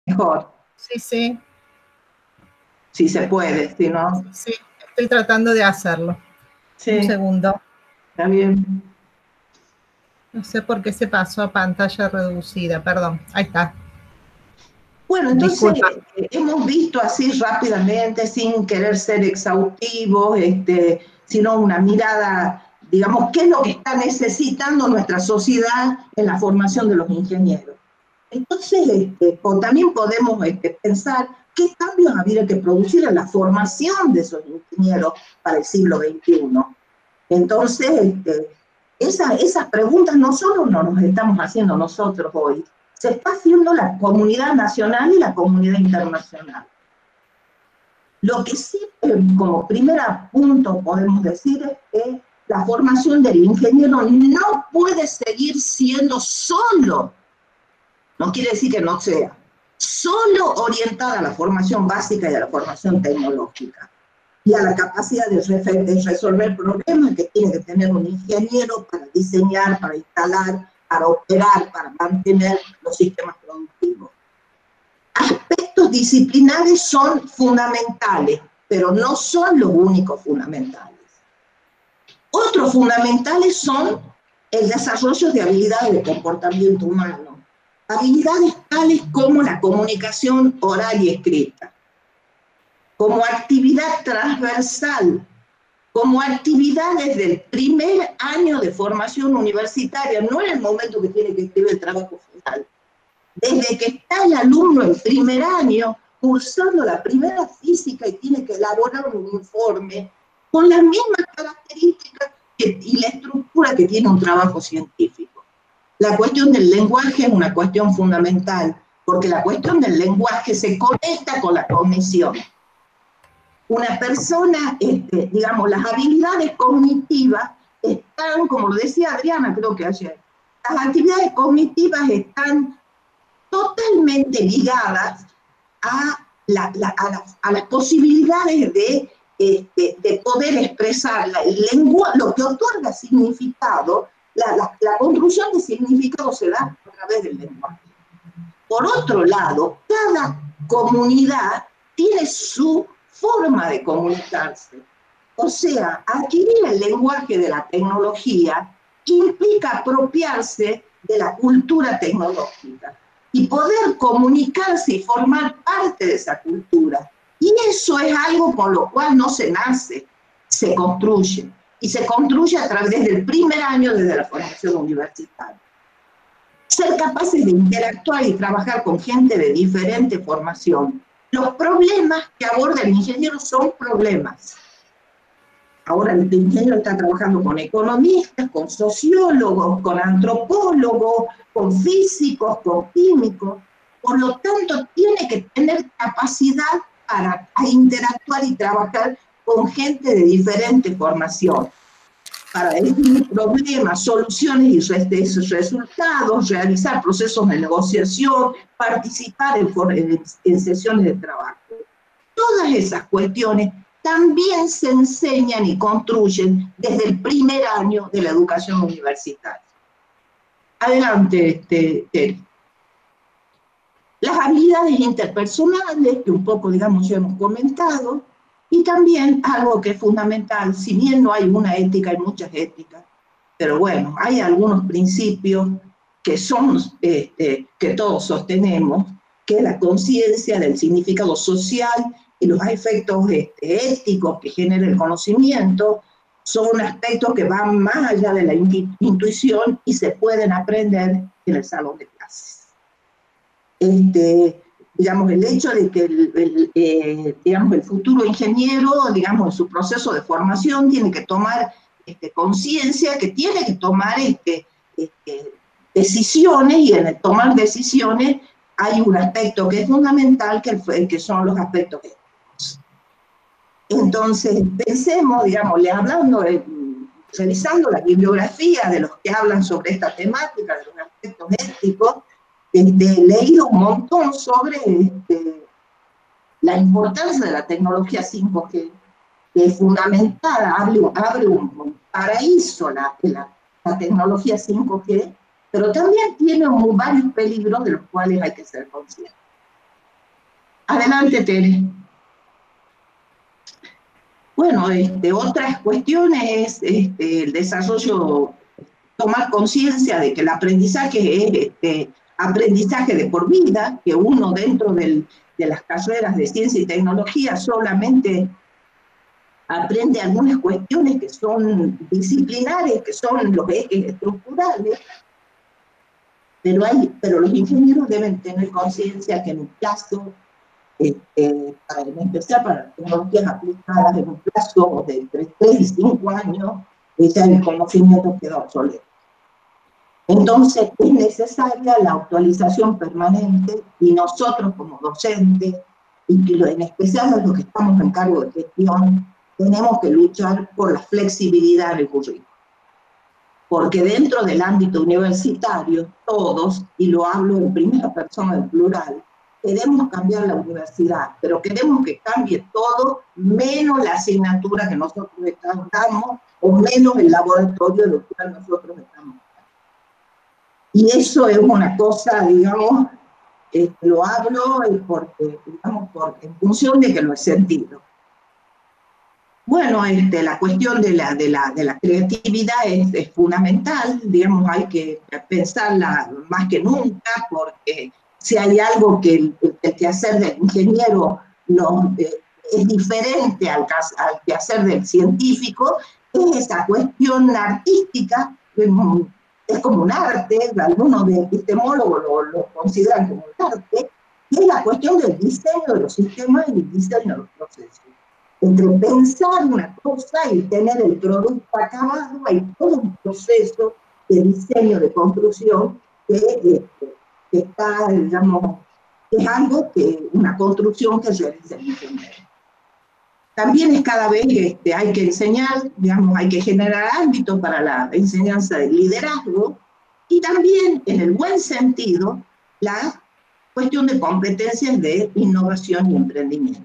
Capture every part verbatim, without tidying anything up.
mejor. Sí, sí. Si se puede, si no. Sí, estoy tratando de hacerlo. Sí. Un segundo. Está bien. No sé por qué se pasó a pantalla reducida, perdón. Ahí está. Bueno, entonces eh, hemos visto así rápidamente, sin querer ser exhaustivos, este, sino una mirada, digamos, qué es lo que está necesitando nuestra sociedad en la formación de los ingenieros. Entonces, este, o también podemos este, pensar qué cambios habría que producir en la formación de esos ingenieros para el siglo veintiuno. Entonces, este, esa, esas preguntas no solo nos estamos haciendo nosotros hoy, se está haciendo la comunidad nacional y la comunidad internacional. Lo que sí, como primer punto podemos decir es que la formación del ingeniero no puede seguir siendo solo, no quiere decir que no sea, solo orientada a la formación básica y a la formación tecnológica, y a la capacidad de, de resolver problemas que tiene que tener un ingeniero para diseñar, para instalar, para operar, para mantener los sistemas productivos. Aspectos disciplinares son fundamentales, pero no son los únicos fundamentales. Otros fundamentales son el desarrollo de habilidades de comportamiento humano, habilidades tales como la comunicación oral y escrita, como actividad transversal, como actividad desde el primer año de formación universitaria, no en el momento que tiene que escribir el trabajo final. Desde que está el alumno en primer año, cursando la primera física y tiene que elaborar un informe con las mismas características que, y la estructura que tiene un trabajo científico. La cuestión del lenguaje es una cuestión fundamental, porque la cuestión del lenguaje se conecta con la cognición. Una persona, este, digamos, las habilidades cognitivas están, como lo decía Adriana, creo que ayer, las actividades cognitivas están totalmente ligadas a, la, la, a, la, a las posibilidades de, este, de poder expresar la, el lenguaje, lo que otorga significado, la, la, la construcción de significado se da a través del lenguaje. Por otro lado, cada comunidad tiene su forma de comunicarse. O sea, adquirir el lenguaje de la tecnología implica apropiarse de la cultura tecnológica y poder comunicarse y formar parte de esa cultura. Y eso es algo con lo cual no se nace, se construye. Y se construye a través del primer año desde la formación universitaria. Ser capaces de interactuar y trabajar con gente de diferente formación. Los problemas que aborda el ingeniero son problemas. Ahora el ingeniero está trabajando con economistas, con sociólogos, con antropólogos, con físicos, con químicos. Por lo tanto, tiene que tener capacidad para interactuar y trabajar con gente de diferente formación, para definir problemas, soluciones y resultados, realizar procesos de negociación, participar en, en, en sesiones de trabajo. Todas esas cuestiones también se enseñan y construyen desde el primer año de la educación universitaria. Adelante, Terry. Las habilidades interpersonales, que un poco, digamos, ya hemos comentado, y también algo que es fundamental, si bien no hay una ética, hay muchas éticas, pero bueno, hay algunos principios que son, este, que todos sostenemos, que es la conciencia del significado social y los efectos este, éticos que genera el conocimiento, son aspectos que van más allá de la intuición y se pueden aprender en el salón de clases. Este, digamos, el hecho de que el, el, eh, digamos, el futuro ingeniero, digamos, en su proceso de formación tiene que tomar este, conciencia, que tiene que tomar este, este, decisiones, y en el tomar decisiones hay un aspecto que es fundamental, que, que son los aspectos éticos. Entonces, pensemos, digamos, le hablando, eh, revisando la bibliografía de los que hablan sobre esta temática, de los aspectos éticos, Este, he leído un montón sobre este, la importancia de la tecnología cinco G, que es fundamental, abre, abre un paraíso la, la, la tecnología cinco G, pero también tiene un, varios peligros de los cuales hay que ser conscientes. Adelante, Tere. Bueno, este, otras cuestiones es este, el desarrollo, tomar conciencia de que el aprendizaje es este, aprendizaje de por vida, que uno dentro del, de las carreras de ciencia y tecnología solamente aprende algunas cuestiones que son disciplinares, que son los ejes estructurales, pero, hay, pero los ingenieros deben tener conciencia que en un plazo, este, en especial para las tecnologías aplicadas, en un plazo de entre tres y cinco años, ya el conocimiento queda obsoleto. Entonces es necesaria la actualización permanente y nosotros como docentes, y en especial los que estamos en cargo de gestión, tenemos que luchar por la flexibilidad del currículo. Porque dentro del ámbito universitario, todos, y lo hablo en primera persona del plural, queremos cambiar la universidad, pero queremos que cambie todo, menos la asignatura que nosotros damos, o menos el laboratorio de lo que nosotros estamos. Y eso es una cosa, digamos, eh, lo hablo porque, digamos, porque, en función de que lo he sentido. Bueno, este, la cuestión de la, de la, de la creatividad es, es fundamental, digamos, hay que pensarla más que nunca, porque si hay algo que el, el quehacer del ingeniero no, eh, es diferente al, al quehacer del científico, es esa cuestión artística, es como un arte, algunos de epistemólogos lo, lo consideran como un arte, y es la cuestión del diseño de los sistemas y el diseño de los procesos. Entre pensar una cosa y tener el producto acabado, hay todo un proceso de diseño, de construcción, que, eh, que está, digamos, que es algo que, una construcción que realiza el ingeniero. También es cada vez que este, hay que enseñar, digamos, hay que generar ámbitos para la enseñanza del liderazgo, y también, en el buen sentido, la cuestión de competencias de innovación y emprendimiento.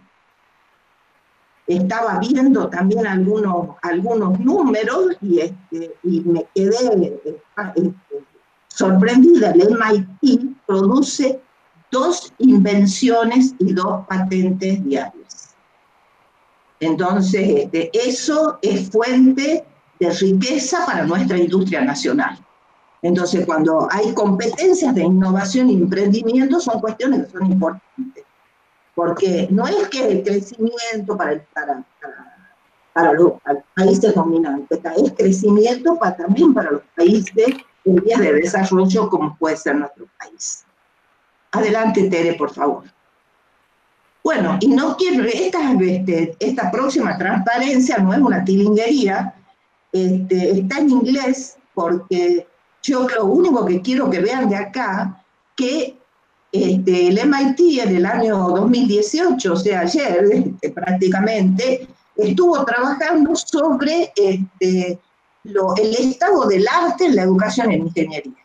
Estaba viendo también algunos, algunos números y, este, y me quedé este, sorprendida. El M I T produce dos invenciones y dos patentes diarias. Entonces, este, eso es fuente de riqueza para nuestra industria nacional. Entonces, cuando hay competencias de innovación y emprendimiento, son cuestiones que son importantes. Porque no es que el crecimiento para, el, para, para, para los países dominantes, es crecimiento para, también para los países en vías de desarrollo como puede ser nuestro país. Adelante, Tere, por favor. Bueno, y no quiero, esta, este, esta próxima transparencia no es una tilinguería, este, está en inglés porque yo lo único que quiero que vean de acá, que Este, el M I T en el año dos mil dieciocho, o sea, ayer este, prácticamente, estuvo trabajando sobre este, lo, el estado del arte en la educación en ingeniería.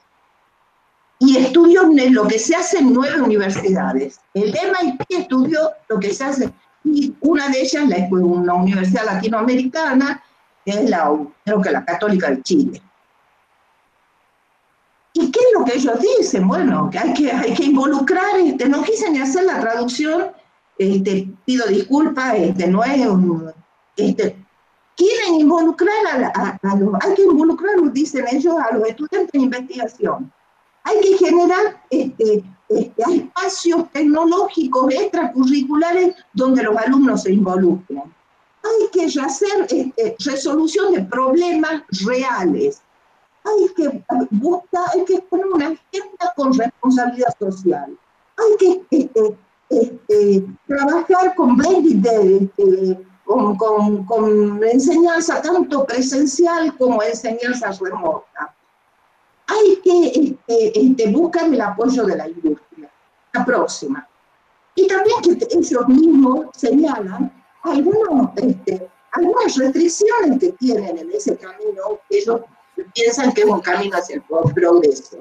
Y estudió lo que se hace en nueve universidades. El M I T estudió lo que se hace, y una de ellas es una universidad latinoamericana, que es la, creo que la Católica de Chile. ¿Y qué es lo que ellos dicen? Bueno, que hay que, hay que involucrar, este, no quise ni hacer la traducción, este, pido disculpas, este, no es un, este, quieren involucrar a, a, a los, hay que involucrar, dicen ellos, a los estudiantes de investigación. Hay que generar este, este, espacios tecnológicos extracurriculares donde los alumnos se involucren. Hay que hacer este, resolución de problemas reales. Hay que buscar, hay que poner una agenda con responsabilidad social. Hay que este, este, trabajar con blended day, este, con, con, con enseñanza tanto presencial como enseñanza remota. Hay que este, este, buscar el apoyo de la industria. La próxima. Y también que ellos mismos señalan algunos, este, algunas restricciones que tienen en ese camino que ellos piensan que es un camino hacia el progreso.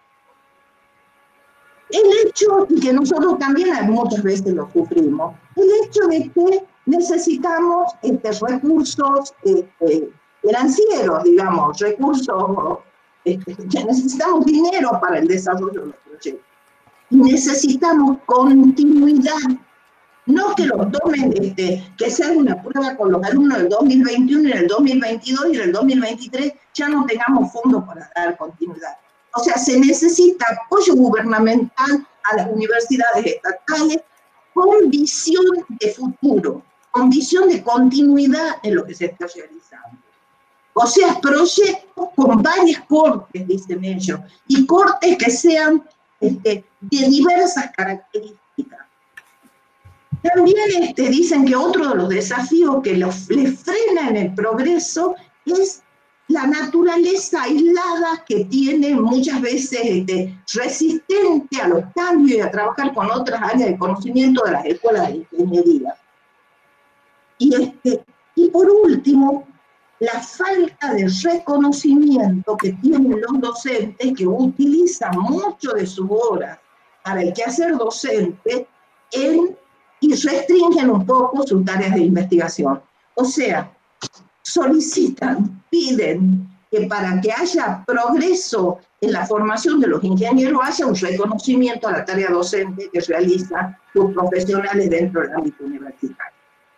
El hecho, y que nosotros también muchas veces lo sufrimos, el hecho de que necesitamos este, recursos este, financieros, digamos, recursos, este, necesitamos dinero para el desarrollo de los proyectos. Y necesitamos continuidad No que los tomen, este, que se haga una prueba con los alumnos del dos mil veintiuno y en el dos mil veintidós y en el dos mil veintitrés ya no tengamos fondos para dar continuidad. O sea, se necesita apoyo gubernamental a las universidades estatales con visión de futuro, con visión de continuidad en lo que se está realizando. O sea, proyectos con varias cortes, dicen ellos, y cortes que sean este, de diversas características. También este, dicen que otro de los desafíos que los, les frena en el progreso es la naturaleza aislada que tiene muchas veces este, resistente a los cambios y a trabajar con otras áreas de conocimiento de las escuelas de ingeniería. Y, este, y por último, la falta de reconocimiento que tienen los docentes que utilizan mucho de sus horas para el quehacer docente en, y restringen un poco sus tareas de investigación. O sea, solicitan, piden que para que haya progreso en la formación de los ingenieros haya un reconocimiento a la tarea docente que realizan los profesionales dentro del ámbito universitario.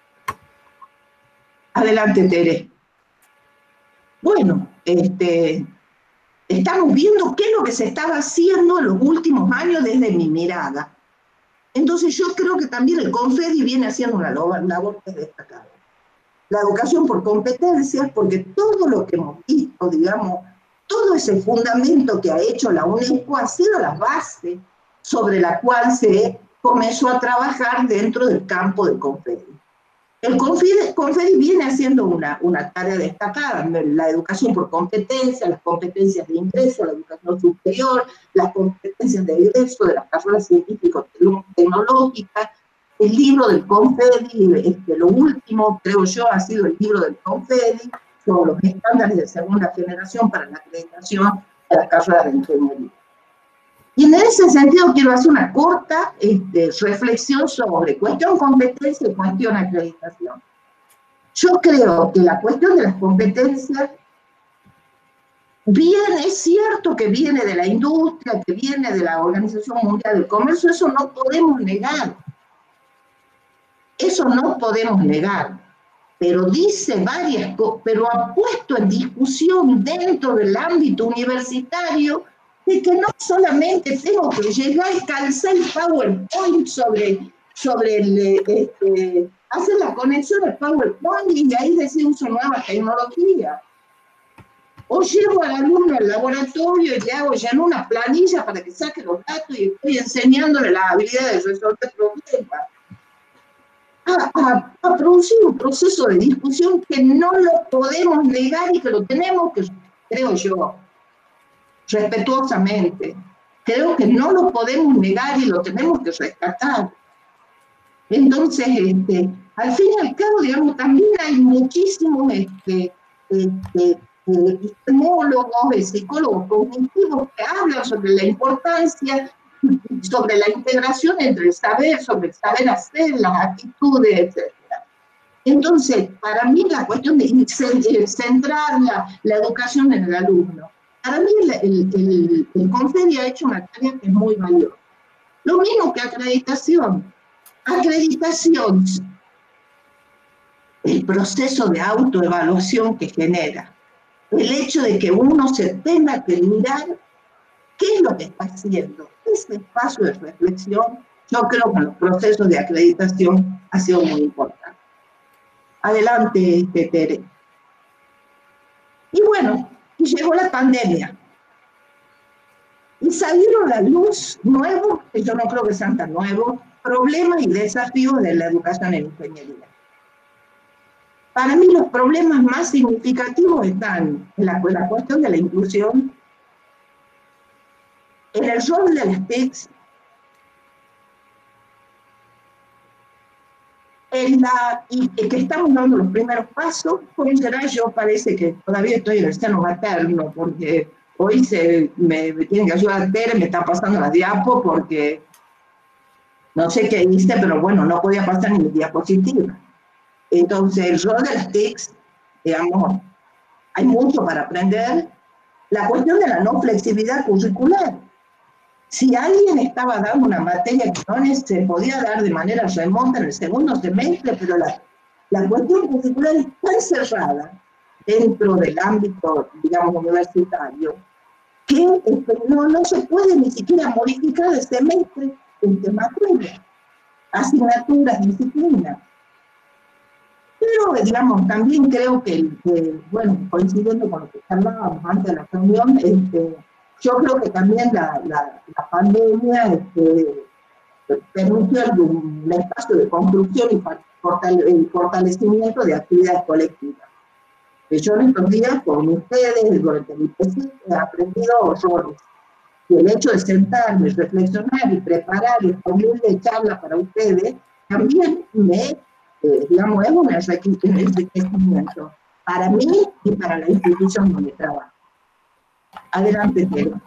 Adelante, Tere. Bueno, este, estamos viendo qué es lo que se estaba haciendo en los últimos años desde mi mirada. Entonces yo creo que también el CONFEDI viene haciendo una labor que es destacada. La educación por competencias, porque todo lo que hemos visto, digamos, todo ese fundamento que ha hecho la UNESCO ha sido la base sobre la cual se comenzó a trabajar dentro del campo del CONFEDI. El CONFEDI, CONFEDI viene haciendo una, una tarea destacada, la educación por competencias, las competencias de ingreso, la educación superior, las competencias de egreso de las carreras científico-tecnológicas. El libro del CONFEDI, este, lo último, creo yo, ha sido el libro del CONFEDI sobre los estándares de segunda generación para la acreditación de las carreras de ingeniería. Y en ese sentido quiero hacer una corta este, reflexión sobre cuestión competencia y cuestión acreditación. Yo creo que la cuestión de las competencias viene, es cierto que viene de la industria, que viene de la Organización Mundial del Comercio, eso no podemos negar. Eso no podemos negar. Pero dice varias cosas, pero ha puesto en discusión dentro del ámbito universitario de que no solamente tengo que llegar y calzar el PowerPoint sobre, sobre el, este, hacer la conexión al PowerPoint y de ahí decir uso nuevas tecnologías. O llevo al alumno al laboratorio y le hago ya en una planilla para que saque los datos y estoy enseñándole la habilidad de resolver problemas. A, a, a producir un proceso de discusión que no lo podemos negar y que lo tenemos que, creo yo, respetuosamente, creo que no lo podemos negar y lo tenemos que rescatar. Entonces, este, al fin y al cabo, digamos, también hay muchísimos este, este, epistemólogos, psicólogos cognitivos que hablan sobre la importancia, sobre la integración entre el saber, sobre el saber hacer, las actitudes, etcétera. Entonces, para mí la cuestión de centrar la, la educación en el alumno, para mí el, el, el, el CONFEDI ha hecho una tarea que es muy valiosa. Lo mismo que acreditación. Acreditación, el proceso de autoevaluación que genera, el hecho de que uno se tenga que mirar qué es lo que está haciendo. Ese espacio de reflexión, yo creo que en los procesos de acreditación ha sido muy importante. Adelante, Tere. Y bueno, y llegó la pandemia. Y salieron a la luz nuevos, que yo no creo que sean tan nuevos, problemas y desafíos de la educación en ingeniería. Para mí los problemas más significativos están en la, en la cuestión de la inclusión, en el rol de las T I Cs, en la, y que estamos dando los primeros pasos, como será, yo parece que todavía estoy en el seno materno, porque hoy se, me, me tienen que ayudar Tere, me está pasando la diapo, porque no sé qué hice, pero bueno, no podía pasar ni mi diapositiva. Entonces, el rol de las T I Cs, digamos, hay mucho para aprender. La cuestión de la no flexibilidad curricular. Si alguien estaba dando una materia que no se podía dar de manera remota en el segundo semestre, pero la, la cuestión curricular es tan cerrada dentro del ámbito, digamos, universitario, que este, no, no se puede ni siquiera modificar el semestre entre materias, asignaturas, disciplinas. Pero, digamos, también creo que, que, bueno, coincidiendo con lo que hablábamos antes de la reunión, este, yo creo que también la, la, la pandemia este, permitió un espacio de construcción y fortale, fortalecimiento de actividades colectivas. Yo en estos días, con ustedes, durante mi tesis, he aprendido horrores. Y el hecho de sentarme, reflexionar y preparar y ponerle charla para ustedes, también me, eh, digamos, es un enriquecimiento para mí y para la institución donde trabajo. Adelante, Pedro.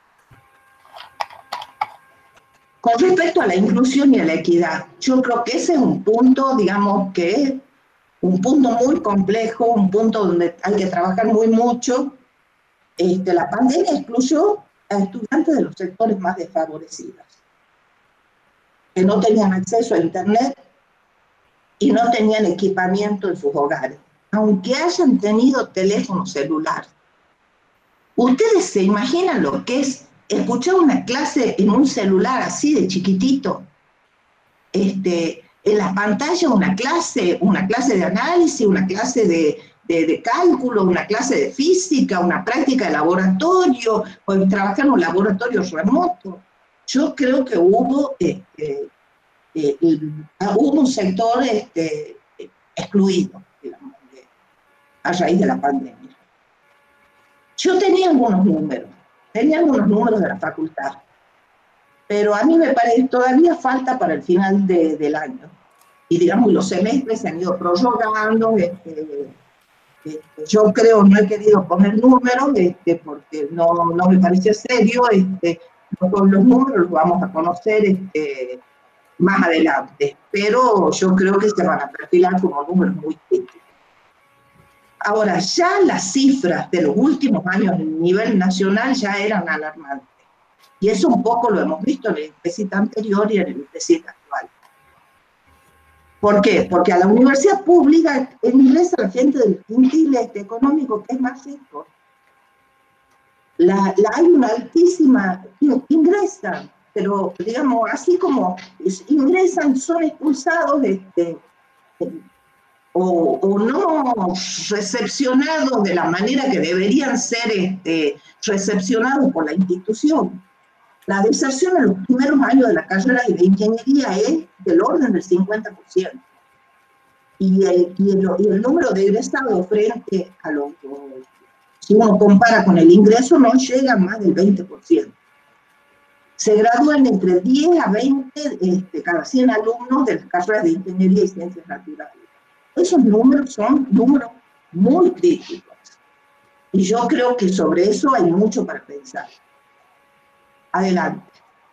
Con respecto a la inclusión y a la equidad, yo creo que ese es un punto, digamos, que es un punto muy complejo, un punto donde hay que trabajar muy mucho. Este, la pandemia excluyó a estudiantes de los sectores más desfavorecidos, que no tenían acceso a Internet y no tenían equipamiento en sus hogares, aunque hayan tenido teléfono celular. ¿Ustedes se imaginan lo que es escuchar una clase en un celular así de chiquitito? Este, en la pantalla una clase, una clase de análisis, una clase de, de, de cálculo, una clase de física, una práctica de laboratorio, o trabajar en un laboratorio remoto. Yo creo que hubo, este, eh, hubo un sector este, excluido, digamos, de, a raíz de la pandemia. Yo tenía algunos números, tenía algunos números de la facultad, pero a mí me parece que todavía falta para el final de, del año. Y digamos, los semestres se han ido prorrogando. Este, este, yo creo, no he querido poner números este, porque no, no me pareció serio. Este, con los números los vamos a conocer este, más adelante, pero yo creo que se van a perfilar como números muy críticos. Ahora, ya las cifras de los últimos años a nivel nacional ya eran alarmantes. Y eso un poco lo hemos visto en el IPCIT anterior y en el IPCIT actual. ¿Por qué? Porque a la universidad pública ingresa la gente del quintil este, económico que es más rico. La, la, hay una altísima, ingresan, pero digamos, así como ingresan, son expulsados este, o, o no recepcionados de la manera que deberían ser este, recepcionados por la institución. La deserción en los primeros años de la carrera de ingeniería es del orden del cincuenta por ciento. Y el, y el, y el número de egresados frente a los, si uno compara con el ingreso, no llega a más del veinte por ciento. Se gradúan entre diez a veinte este, cada cien alumnos de las carreras de ingeniería y ciencias naturales. Esos números son números muy críticos. Y yo creo que sobre eso hay mucho para pensar. Adelante.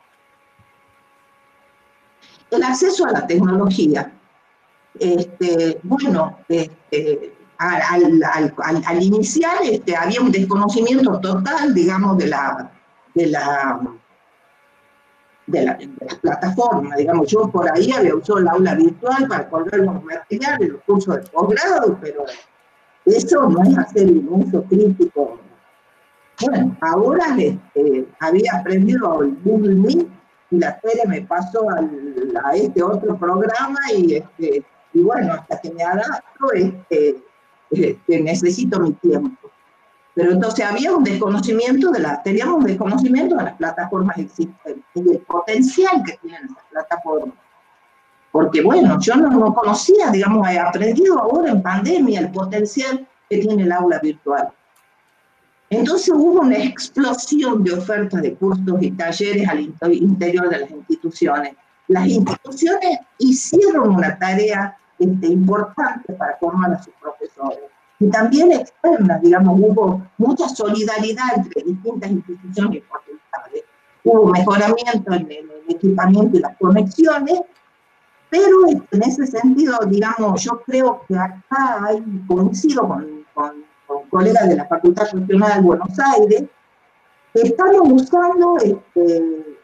El acceso a la tecnología. Este, bueno, este, al, al, al, al iniciar este, había un desconocimiento total, digamos, de la, de la, de la, de la plataforma. Digamos, yo por ahí había usado el aula virtual para colgar los materiales, los cursos de posgrado, pero eso no es hacer un uso crítico. Bueno, ahora este, había aprendido el Google Meet y la Tere me pasó al, a este otro programa y, este, y bueno, hasta que me adapto este, este, necesito mi tiempo. Pero entonces había un desconocimiento de las, teníamos un desconocimiento de las plataformas existentes y el potencial que tienen esas plataformas. Porque bueno, yo no, no conocía, digamos, he aprendido ahora en pandemia el potencial que tiene el aula virtual. Entonces hubo una explosión de ofertas de cursos y talleres al interior de las instituciones. Las instituciones hicieron una tarea este, importante para formar a sus profesores. Y también externa, digamos, hubo mucha solidaridad entre distintas instituciones y facultades. Hubo mejoramiento en el equipamiento y las conexiones, pero en ese sentido, digamos, yo creo que acá hay, coincido con, con con colegas de la Facultad Regional de Buenos Aires, que estamos buscando este,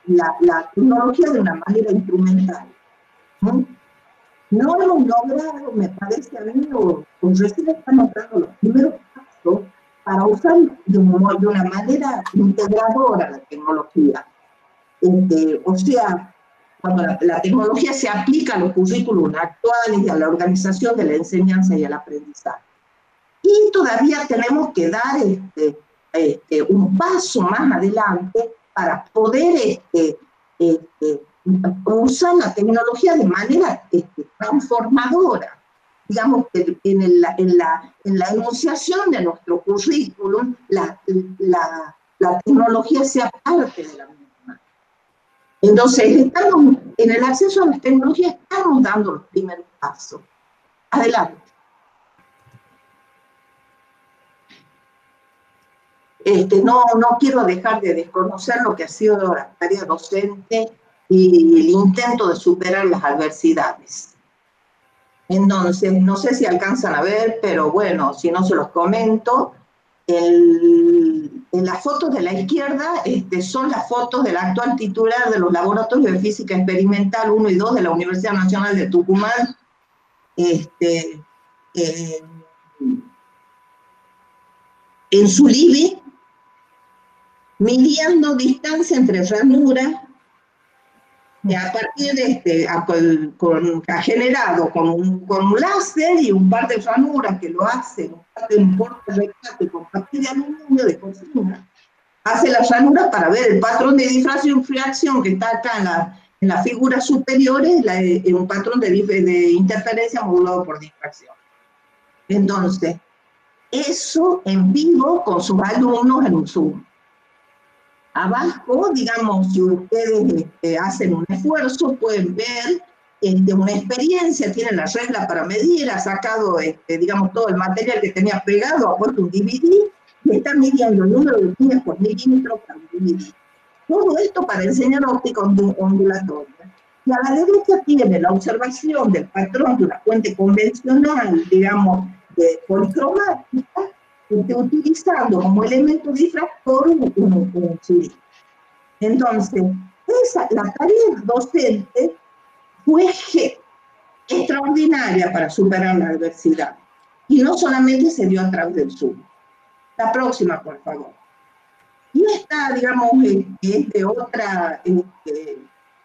la, la tecnología de una manera instrumental. ¿No? No hemos logrado, me parece a mí, o, o recién estamos dando los primeros pasos para usar de, un, de una manera integradora la tecnología. Este, o sea, cuando la, la tecnología se aplica a los currículos actuales y a la organización de la enseñanza y el aprendizaje. Y todavía tenemos que dar este, este, un paso más adelante para poder este, este, usar la tecnología de manera este, transformadora. Digamos que en, el, en, la, en la enunciación de nuestro currículum, la, la, la tecnología sea parte de la misma. Entonces, estamos, en el acceso a las tecnologías estamos dando los primeros pasos. Adelante. Este, no, no quiero dejar de desconocer lo que ha sido la tarea docente y el intento de superar las adversidades. Entonces, no sé si alcanzan a ver, pero bueno, si no se los comento, el, en las fotos de la izquierda este, son las fotos del actual titular de los laboratorios de física experimental uno y dos de la Universidad Nacional de Tucumán, este, eh, en su living, midiendo distancia entre ranuras, y a partir de este, a, con, con, ha generado con un, con un láser y un par de ranuras que lo hace, un par de un porte recate con papel de aluminio de cocina, hace las ranuras para ver el patrón de difracción que está acá en, la, en las figuras superiores, la, en un patrón de, de interferencia modulado por difracción. Entonces, eso en vivo con sus alumnos en un Zoom. Abajo, digamos, si ustedes este, hacen un esfuerzo, pueden ver este, una experiencia, tienen la regla para medir, ha sacado, este, digamos, todo el material que tenía pegado, ha puesto un D V D, y está midiendo el número de líneas por milímetro para un D V D. Todo esto para enseñar óptica ondulatoria. Y a la derecha tiene la observación del patrón de una fuente convencional, digamos, de policromática, utilizando como elemento difractor un, un, un cilindro. Entonces, esa, la tarea docente fue extraordinaria para superar la adversidad. Y no solamente se dio a través del Zoom. La próxima, por favor. Y esta, digamos, es de otra, este,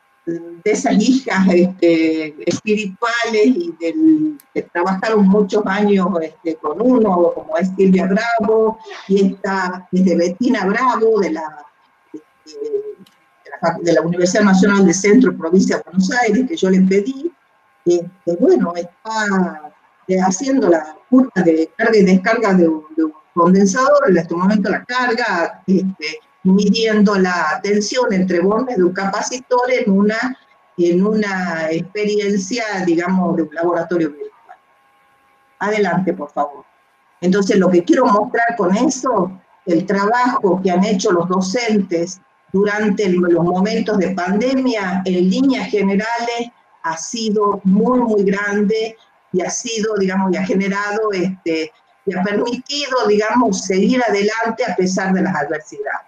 de esas hijas este, espirituales y del, que trabajaron muchos años este, con uno, como es Silvia Bravo, y esta es de Bettina Bravo, de la, este, de, la, de la Universidad Nacional de Centro, Provincia de Buenos Aires, que yo les pedí. Este, bueno, está eh, haciendo la curva de carga y descarga de un, de un condensador, en este momento la carga, este, midiendo la tensión entre bornes de un capacitor en una, en una experiencia, digamos, de un laboratorio virtual. Adelante, por favor. Entonces, lo que quiero mostrar con eso, el trabajo que han hecho los docentes durante los momentos de pandemia, en líneas generales, ha sido muy, muy grande y ha sido, digamos, y ha generado, este, y ha permitido, digamos, seguir adelante a pesar de las adversidades.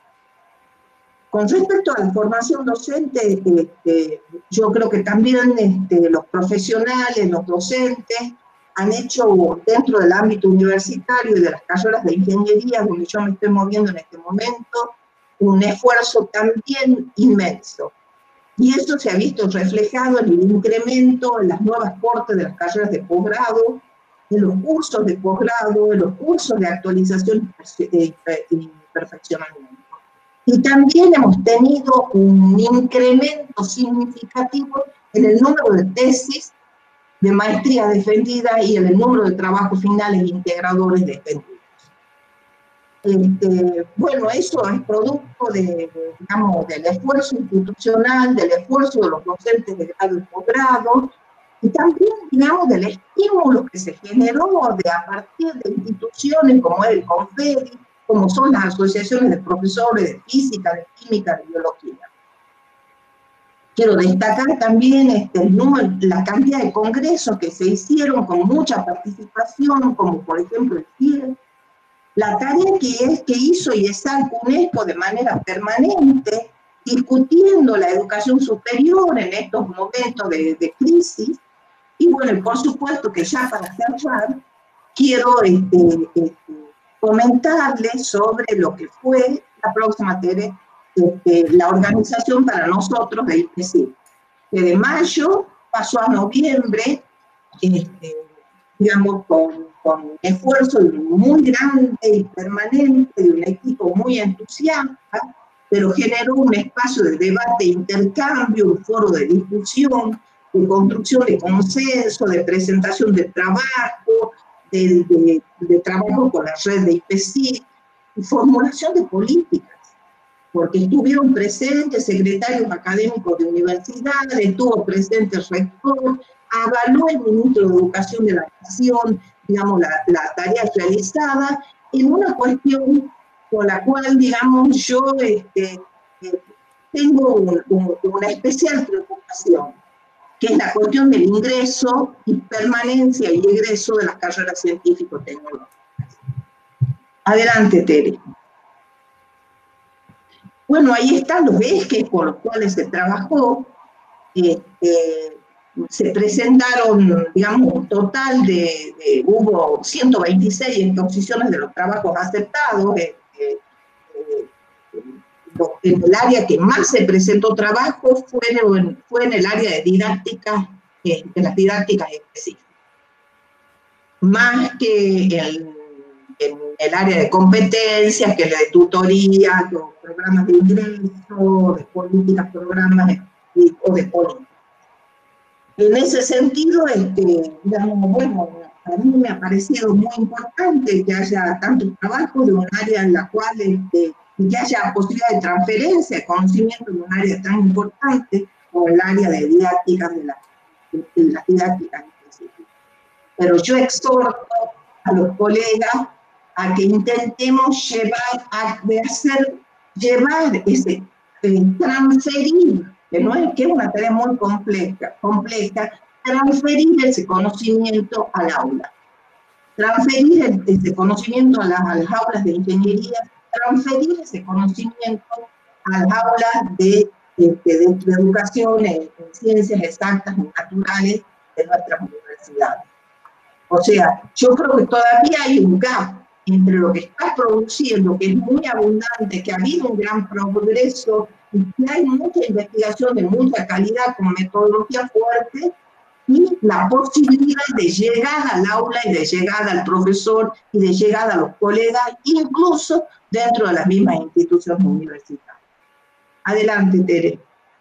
Con respecto a la formación docente, este, yo creo que también este, los profesionales, los docentes, han hecho dentro del ámbito universitario y de las carreras de ingeniería, donde yo me estoy moviendo en este momento, un esfuerzo también inmenso. Y eso se ha visto reflejado en el incremento, en las nuevas cortes de las carreras de posgrado, en los cursos de posgrado, en los cursos de actualización y perfeccionamiento. Y también hemos tenido un incremento significativo en el número de tesis de maestría defendida y en el número de trabajos finales integradores defendidos. Este, bueno, eso es producto de, digamos, del esfuerzo institucional, del esfuerzo de los docentes de grado y posgrado, y también, digamos, del estímulo que se generó de, a partir de instituciones como el CONFEDI, como son las asociaciones de profesores de física, de química, de biología. Quiero destacar también este, el número, la cantidad de congresos que se hicieron con mucha participación, como por ejemplo el C I E, la tarea que, es, que hizo y está UNESCO de manera permanente, discutiendo la educación superior en estos momentos de, de crisis. Y bueno, por supuesto que ya para cerrar, quiero este, este, comentarles sobre lo que fue la próxima, Tere, este, la organización para nosotros de I P C I, que de mayo pasó a noviembre, este, digamos, con, con esfuerzo muy grande y permanente de un equipo muy entusiasta, pero generó un espacio de debate, intercambio, un foro de discusión, de construcción de consenso, de presentación de trabajo, de, de, de trabajo con la red de I P C I, y formulación de políticas, porque estuvieron presentes secretarios académicos de universidades, estuvo presente el rector, avaló el ministro de Educación de la Nación, digamos, la, la tarea realizada, en una cuestión con la cual, digamos, yo este, eh, tengo un, un, una especial preocupación, que es la cuestión del ingreso y permanencia y egreso de las carreras científico-tecnológicas. Adelante, Tere. Bueno, ahí están los ejes por los cuales se trabajó. Este, se presentaron, digamos, un total de, de hubo ciento veintiséis exposiciones de los trabajos aceptados. Este, eh, en el área que más se presentó trabajo fue en, fue en el área de didáctica, eh, de las didácticas específicas. Más que el, en el área de competencias, que es la de tutoría, los programas de ingreso, de políticas, programas de, o de políticas. En ese sentido, este, digamos, bueno, a mí me ha parecido muy importante que haya tantos trabajos de un área en la cual este, que haya posibilidad de transferencia de conocimiento en un área tan importante como el área de didácticas de, la, de, de las didácticas específicas. Pero yo exhorto a los colegas a que intentemos llevar, a de hacer, llevar ese, eh, transferir, que no es que es una tarea muy compleja, compleja, transferir ese conocimiento al aula, transferir el, ese conocimiento a las, a las aulas de ingeniería, transferir ese conocimiento a las aulas de, de, de, de educación en, en ciencias exactas y naturales de nuestras universidades. O sea, yo creo que todavía hay un gap entre lo que está produciendo, que es muy abundante, que ha habido un gran progreso, y que hay mucha investigación de mucha calidad con metodología fuerte, y la posibilidad de llegada al aula y de llegada al profesor y de llegada a los colegas, incluso dentro de las mismas instituciones universitarias. Adelante, Tere.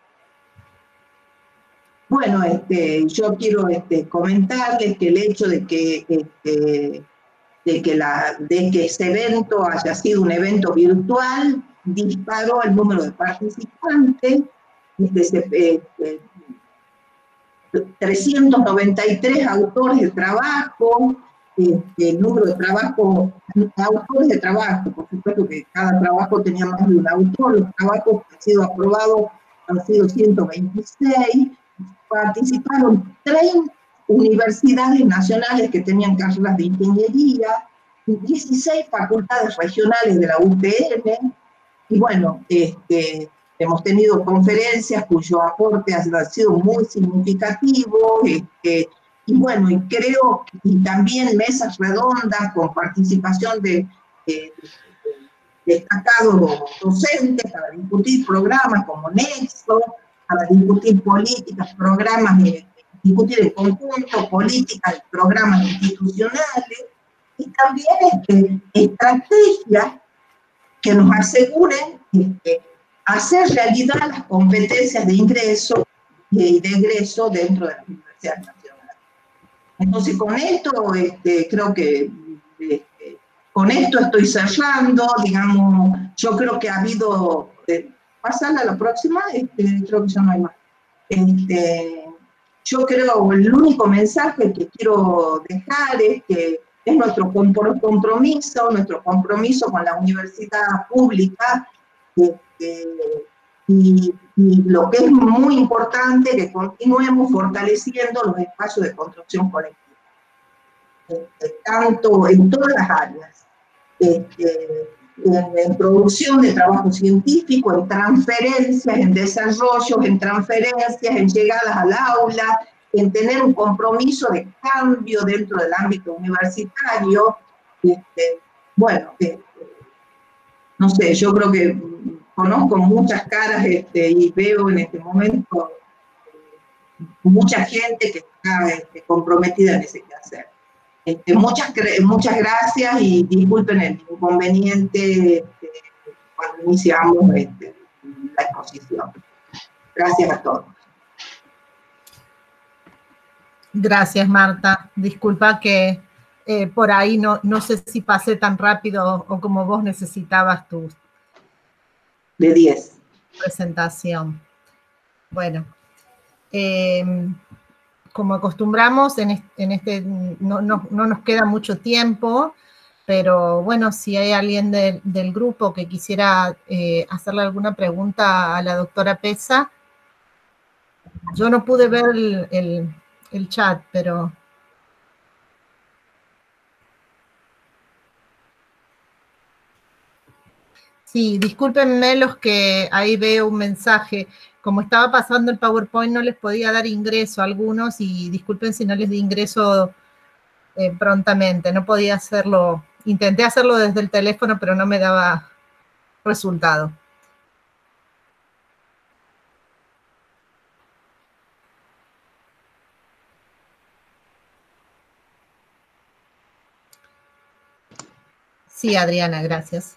Bueno, este, yo quiero este, comentarles que el hecho de que, este, de, que la, de que este evento haya sido un evento virtual disparó el número de participantes, este, este, trescientos noventa y tres autores de trabajo, este, el número de trabajo, autores de trabajo, por supuesto que cada trabajo tenía más de un autor, los trabajos que han sido aprobados han sido ciento veintiséis, participaron treinta universidades nacionales que tenían carreras de ingeniería, dieciséis facultades regionales de la U T M, y bueno, este, hemos tenido conferencias cuyo aporte ha sido muy significativo, este, y bueno, y creo, y también mesas redondas con participación de, de, de destacados docentes para discutir programas como Nexo, para discutir políticas, programas, de, discutir en conjunto políticas y programas institucionales, y también este, estrategias que nos aseguren este, hacer realidad las competencias de ingreso y de egreso dentro de las universidades nacionales. Entonces, con esto, este, creo que este, con esto estoy cerrando, digamos, yo creo que ha habido, eh, pasarla a la próxima, este, creo que ya no hay más. Este, yo creo, el único mensaje que quiero dejar es que es nuestro compromiso, nuestro compromiso con la universidad pública, este, y, y lo que es muy importante, que continuemos fortaleciendo los espacios de construcción colectiva, este, tanto en todas las áreas, este, en, en producción de trabajo científico, en transferencias, en desarrollos, en transferencias, en llegadas al aula, en tener un compromiso de cambio dentro del ámbito universitario. Este, bueno, eh, no sé, yo creo que conozco muchas caras este, y veo en este momento eh, mucha gente que está este, comprometida en ese quehacer. Este, muchas, muchas gracias y disculpen el inconveniente este, cuando iniciamos este, la exposición. Gracias a todos. Gracias, Marta. Disculpa que eh, por ahí no, no sé si pasé tan rápido o como vos necesitabas tu de diez. Presentación. Bueno, eh, como acostumbramos, en este, en este no, no, no nos queda mucho tiempo, pero bueno, si hay alguien de, del grupo que quisiera eh, hacerle alguna pregunta a la doctora Pesa. Yo no pude ver el, el, el chat, pero... Sí, discúlpenme los que ahí veo un mensaje. Como estaba pasando el PowerPoint, no les podía dar ingreso a algunos y disculpen si no les di ingreso eh, prontamente. No podía hacerlo. Intenté hacerlo desde el teléfono, pero no me daba resultado. Sí, Adriana, gracias.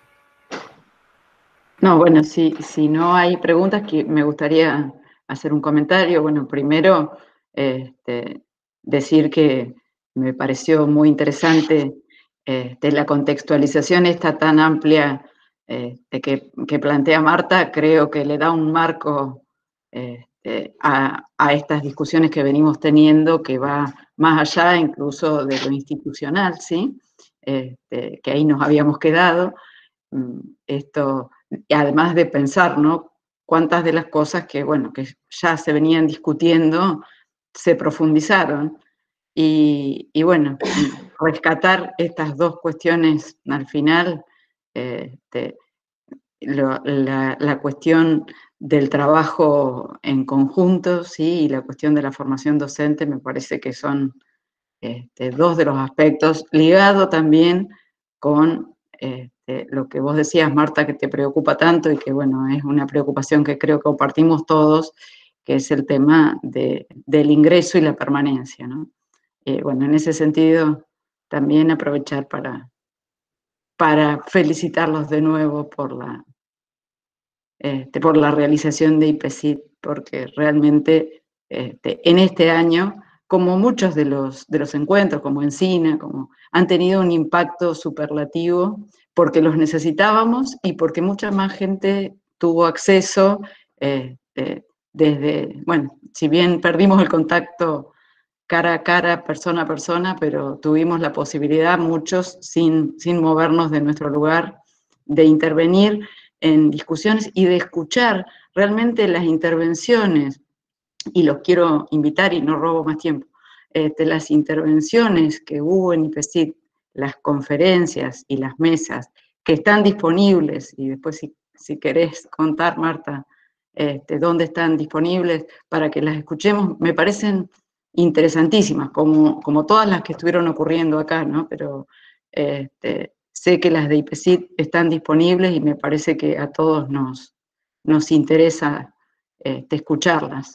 No, bueno, si, si no hay preguntas, que me gustaría hacer un comentario. Bueno, primero, este, decir que me pareció muy interesante este, la contextualización esta tan amplia este, que, que plantea Marta. Creo que le da un marco este, a, a estas discusiones que venimos teniendo, que va más allá incluso de lo institucional, ¿sí? Este, que ahí nos habíamos quedado. Esto... Y además de pensar, ¿no? Cuántas de las cosas que, bueno, que ya se venían discutiendo se profundizaron. Y, y bueno, rescatar estas dos cuestiones al final, eh, de, lo, la, la cuestión del trabajo en conjunto, ¿sí? Y la cuestión de la formación docente, me parece que son este, dos de los aspectos, ligado también con este, lo que vos decías, Marta, que te preocupa tanto y que, bueno, es una preocupación que creo que compartimos todos, que es el tema de, del ingreso y la permanencia, ¿no? Eh, bueno, en ese sentido, también aprovechar para, para felicitarlos de nuevo por la, este, por la realización de I P C I T, porque realmente este, en este año, como muchos de los, de los encuentros, como Encina, como, han tenido un impacto superlativo porque los necesitábamos y porque mucha más gente tuvo acceso eh, eh, desde, bueno, si bien perdimos el contacto cara a cara, persona a persona, pero tuvimos la posibilidad, muchos, sin, sin movernos de nuestro lugar, de intervenir en discusiones y de escuchar realmente las intervenciones, y los quiero invitar y no robo más tiempo, este, las intervenciones que hubo en I P C I T, las conferencias y las mesas que están disponibles, y después si, si querés contar, Marta, este, dónde están disponibles para que las escuchemos, me parecen interesantísimas, como, como todas las que estuvieron ocurriendo acá, ¿no? Pero este, sé que las de I P C I T están disponibles y me parece que a todos nos, nos interesa este, escucharlas.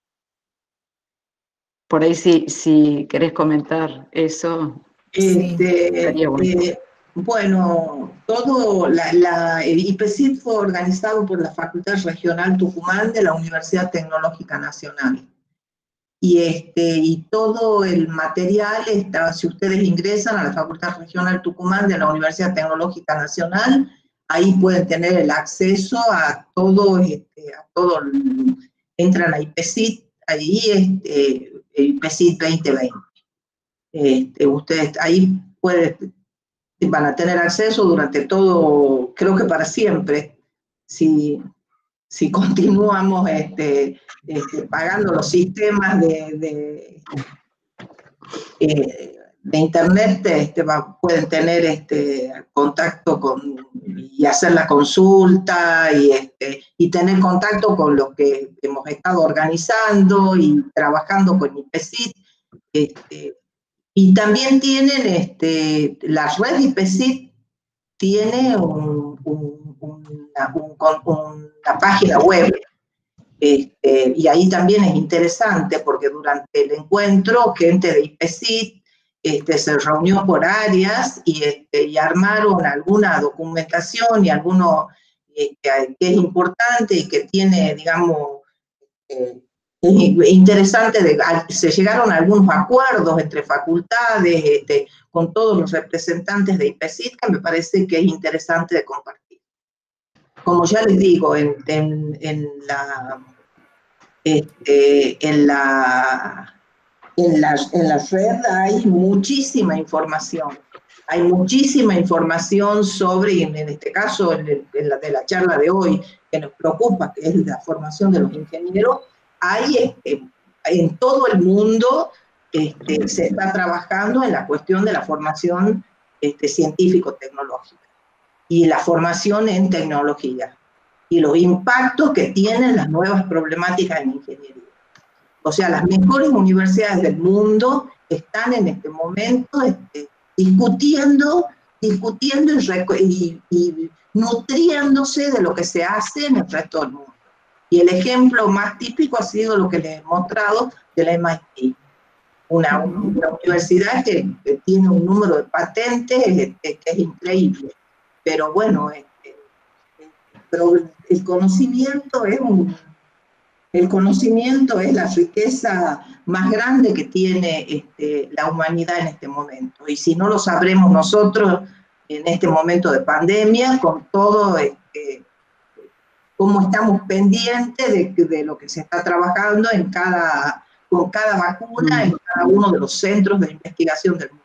Por ahí si, si querés comentar eso, este, estaría bueno. Eh, bueno, todo, la, la, el I P C I T fue organizado por la Facultad Regional Tucumán de la Universidad Tecnológica Nacional. Y, este, y todo el material, está, si ustedes ingresan a la Facultad Regional Tucumán de la Universidad Tecnológica Nacional, ahí pueden tener el acceso a todo, este, a todo, entran a I P C I T, ahí este, I P C I T veinte veinte. Este, ustedes ahí pueden, van a tener acceso durante todo, creo que para siempre, si, si continuamos este, este, pagando los sistemas de, de, eh, de internet este, va, pueden tener este, contacto con, y hacer la consulta y, este, y tener contacto con lo que hemos estado organizando y trabajando con I P C I T. Este, y también tienen, este, la red I P C I T tiene un, un, una, un, una página web. Este, y ahí también es interesante porque durante el encuentro gente de I P C I T este, se reunió por áreas y, este, y armaron alguna documentación y alguno eh, que, que es importante y que tiene, digamos, eh, es interesante, de, se llegaron a algunos acuerdos entre facultades, este, con todos los representantes de I P C I T que me parece que es interesante de compartir. Como ya les digo, en, en, en la... Este, en, la, en, la, en la red hay muchísima información, hay muchísima información sobre, en, en este caso, en, el, en la de la charla de hoy, que nos preocupa, que es la formación de los ingenieros, hay este, en todo el mundo este, se está trabajando en la cuestión de la formación este, científico-tecnológica y la formación en tecnología y los impactos que tienen las nuevas problemáticas en ingeniería. O sea, las mejores universidades del mundo están en este momento este, discutiendo, discutiendo y, y, y nutriéndose de lo que se hace en el resto del mundo. Y el ejemplo más típico ha sido lo que les he mostrado de la M I T, una, una universidad que, que tiene un número de patentes este, que es increíble. Pero bueno, este, pero el conocimiento es un, el conocimiento es la riqueza más grande que tiene este, la humanidad en este momento. Y si no lo sabremos nosotros en este momento de pandemia, con todo este, cómo estamos pendientes de, de lo que se está trabajando en cada, con cada vacuna, en cada uno de los centros de investigación del mundo.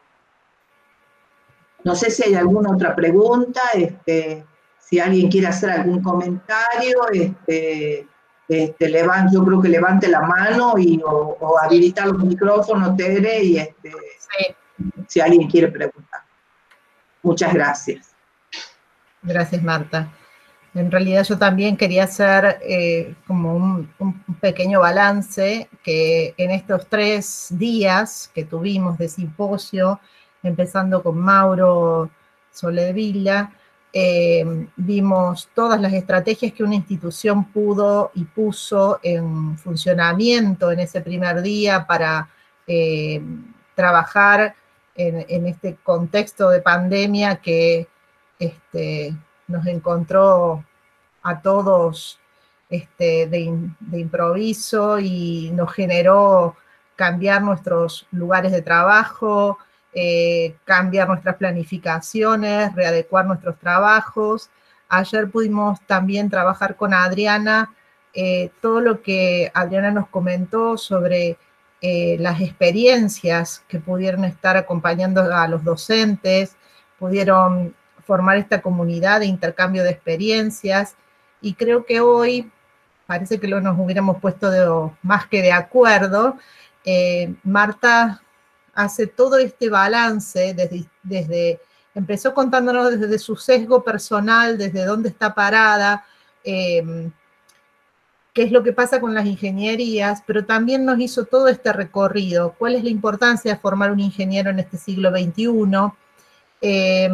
No sé si hay alguna otra pregunta, este, si alguien quiere hacer algún comentario, este, este, levante, yo creo que levante la mano y, o, o habilitar los micrófonos, Tere, y este, sí. Si alguien quiere preguntar. Muchas gracias. Gracias, Marta. En realidad yo también quería hacer eh, como un, un pequeño balance, que en estos tres días que tuvimos de simposio, empezando con Mauro Soldevila, eh, vimos todas las estrategias que una institución pudo y puso en funcionamiento en ese primer día para eh, trabajar en, en este contexto de pandemia que este, nos encontró a todos este, de, de improviso y nos generó cambiar nuestros lugares de trabajo, eh, cambiar nuestras planificaciones, readecuar nuestros trabajos. Ayer pudimos también trabajar con Adriana, eh, todo lo que Adriana nos comentó sobre eh, las experiencias que pudieron estar acompañando a los docentes, pudieron formar esta comunidad de intercambio de experiencias, y creo que hoy parece que lo nos hubiéramos puesto de, más que de acuerdo. Eh, Marta hace todo este balance, desde, desde, empezó contándonos desde su sesgo personal, desde dónde está parada, eh, qué es lo que pasa con las ingenierías, pero también nos hizo todo este recorrido, cuál es la importancia de formar un ingeniero en este siglo veintiuno, eh,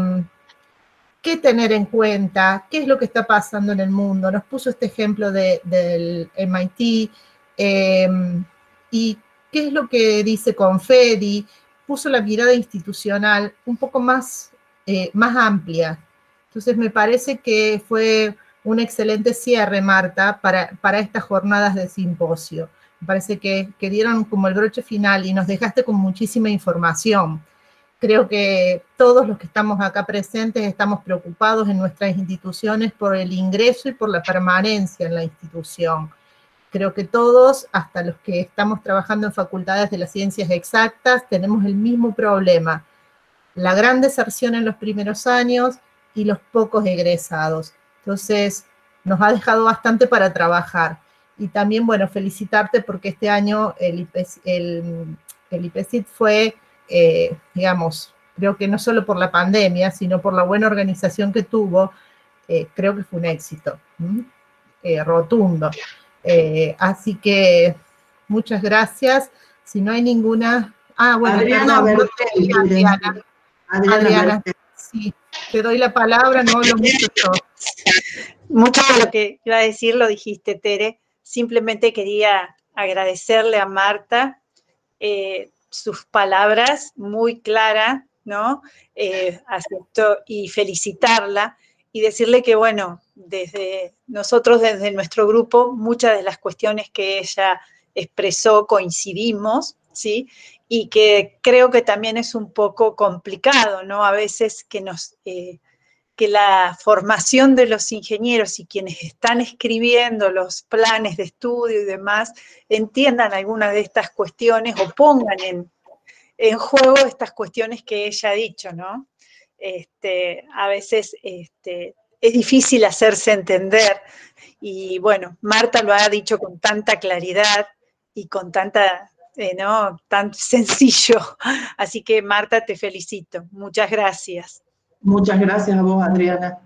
qué tener en cuenta, qué es lo que está pasando en el mundo. Nos puso este ejemplo de, del M I T, eh, y qué es lo que dice Confedi, puso la mirada institucional un poco más, eh, más amplia. Entonces me parece que fue un excelente cierre, Marta, para, para estas jornadas de simposio. Me parece que, que dieron como el broche final y nos dejaste con muchísima información. Creo que todos los que estamos acá presentes estamos preocupados en nuestras instituciones por el ingreso y por la permanencia en la institución. Creo que todos, hasta los que estamos trabajando en facultades de las ciencias exactas, tenemos el mismo problema. La gran deserción en los primeros años y los pocos egresados. Entonces, nos ha dejado bastante para trabajar. Y también, bueno, felicitarte porque este año el I P C I T, el, el I P C I T fue eh, digamos, creo que no solo por la pandemia, sino por la buena organización que tuvo, eh, creo que fue un éxito, ¿m? Eh, rotundo. Eh, así que muchas gracias. Si no hay ninguna... Ah, bueno, Adriana perdón. Bertel, No, Adriana, Adriana, Adriana Bertel. Sí, te doy la palabra, no hablo mucho yo. Mucho de lo que iba a decir lo dijiste, Tere. Simplemente quería agradecerle a Marta eh, sus palabras muy claras, ¿no? Eh, acepto, y felicitarla y decirle que, bueno, desde nosotros, desde nuestro grupo, muchas de las cuestiones que ella expresó coincidimos, ¿sí? Y que creo que también es un poco complicado, ¿no? A veces que nos... Eh, que la formación de los ingenieros y quienes están escribiendo los planes de estudio y demás entiendan algunas de estas cuestiones o pongan en, en juego estas cuestiones que ella ha dicho, ¿no? Este, a veces este, es difícil hacerse entender y bueno, Marta lo ha dicho con tanta claridad y con tanta, eh, ¿no? Tan sencillo. Así que Marta, te felicito. Muchas gracias. Muchas gracias a vos, Adriana.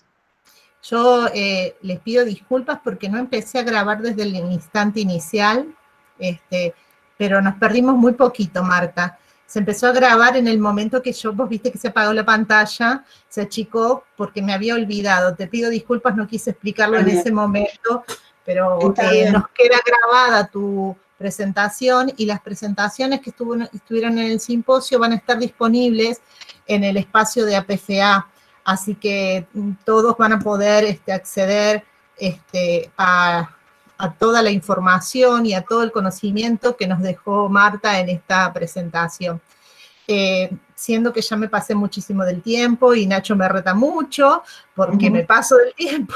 Yo eh, les pido disculpas porque no empecé a grabar desde el instante inicial, este, pero nos perdimos muy poquito, Marta. Se empezó a grabar en el momento que yo, vos viste que se apagó la pantalla, se achicó porque me había olvidado. Te pido disculpas, no quise explicarlo en ese momento, pero eh, nos queda grabada tu presentación y las presentaciones que estuvo, estuvieron en el simposio van a estar disponibles en el espacio de A P F A. Así que todos van a poder este, acceder este, a, a toda la información y a todo el conocimiento que nos dejó Marta en esta presentación. Eh, siendo que ya me pasé muchísimo del tiempo y Nacho me reta mucho porque uh-huh. me paso del tiempo,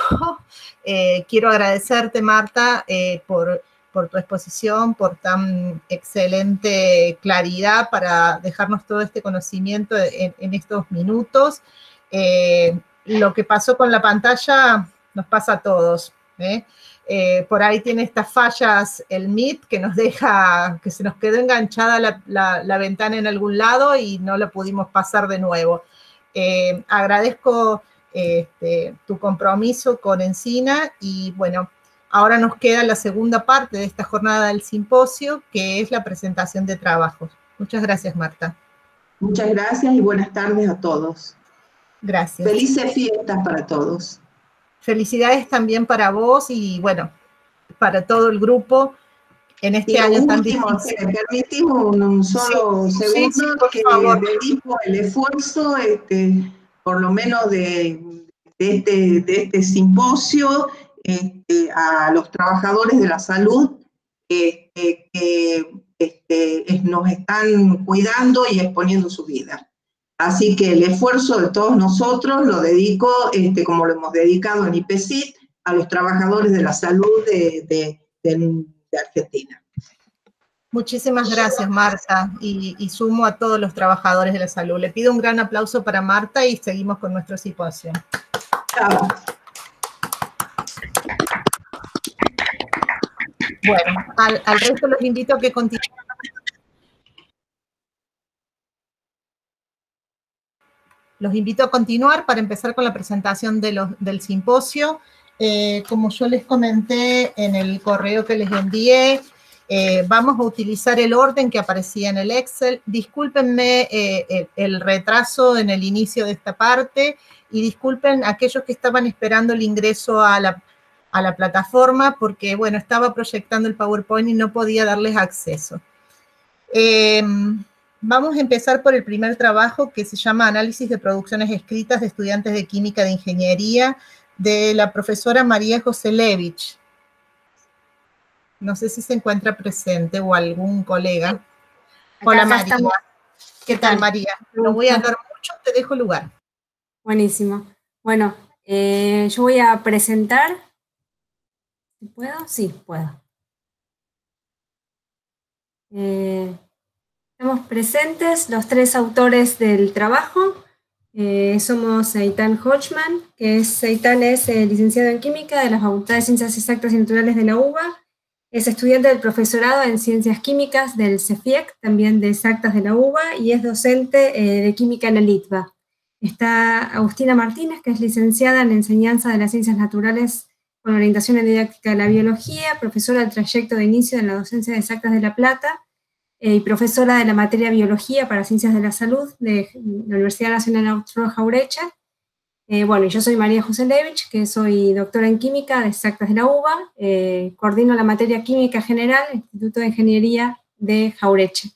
eh, quiero agradecerte, Marta, eh, por, por tu exposición, por tan excelente claridad para dejarnos todo este conocimiento en, en estos minutos. Eh, lo que pasó con la pantalla nos pasa a todos, ¿eh? Eh, por ahí tiene estas fallas el Meet que nos deja, que se nos quedó enganchada la, la, la ventana en algún lado y no la pudimos pasar de nuevo. Eh, agradezco este, tu compromiso con Encina y bueno, ahora nos queda la segunda parte de esta jornada del simposio, que es la presentación de trabajos. Muchas gracias, Marta. Muchas gracias y buenas tardes a todos. Gracias. Felices fiestas para todos. Felicidades también para vos y, bueno, para todo el grupo en este y año último, tan difícil. Si me permitís un, un solo sí, segundo, sí, sí, por que favor. dedico el esfuerzo, este, por lo menos de, de, este, de este simposio, este, a los trabajadores de la salud este, que este, nos están cuidando y exponiendo su vida. Así que el esfuerzo de todos nosotros lo dedico, este, como lo hemos dedicado en I P C I T, a los trabajadores de la salud de, de, de, de Argentina. Muchísimas gracias, Marta, y, y sumo a todos los trabajadores de la salud. Le pido un gran aplauso para Marta y seguimos con nuestro simposio. Chao. Bueno, al, al resto los invito a que continúen. Los invito a continuar para empezar con la presentación de los, del simposio. Eh, como yo les comenté en el correo que les envié, eh, vamos a utilizar el orden que aparecía en el Excel. Discúlpenme eh, el, el retraso en el inicio de esta parte y disculpen a aquellos que estaban esperando el ingreso a la, a la plataforma porque, bueno, estaba proyectando el PowerPoint y no podía darles acceso. Eh, Vamos a empezar por el primer trabajo que se llama Análisis de producciones escritas de estudiantes de Química de Ingeniería de la profesora María Joselevich. No sé si se encuentra presente o algún colega. Acá, Hola acá María. Estamos. ¿Qué tal, María? No voy a hablar mucho, te dejo lugar. Buenísimo. Bueno, eh, yo voy a presentar. ¿Puedo? Sí, puedo. Eh, Estamos presentes los tres autores del trabajo. Eh, somos Eitan Hochman, que es, Eitan es eh, licenciado en Química de la Facultad de Ciencias Exactas y Naturales de la U B A, Es estudiante del profesorado en Ciencias Químicas del CEFIEC, también de Exactas de la UBA, y es docente eh, de Química en el I T B A. Está Agustina Martínez, que es licenciada en Enseñanza de las Ciencias Naturales con orientación en Didáctica de la Biología, profesora del trayecto de inicio en la docencia de Exactas de La Plata, eh, y profesora de la materia Biología para Ciencias de la Salud de la Universidad Nacional Austro Jauretche. Eh, bueno, yo soy María José Levich, que soy doctora en Química de Exactas de la UBA, eh, coordino la materia Química General, Instituto de Ingeniería de Jauretche.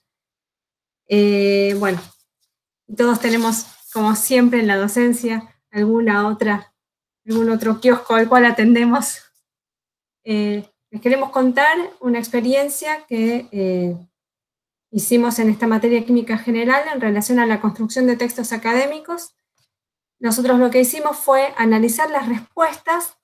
Eh, bueno, todos tenemos, como siempre en la docencia, alguna otra, algún otro kiosco al cual atendemos. Eh, les queremos contar una experiencia que eh, hicimos en esta materia Química General en relación a la construcción de textos académicos. Nosotros lo que hicimos fue analizar las respuestas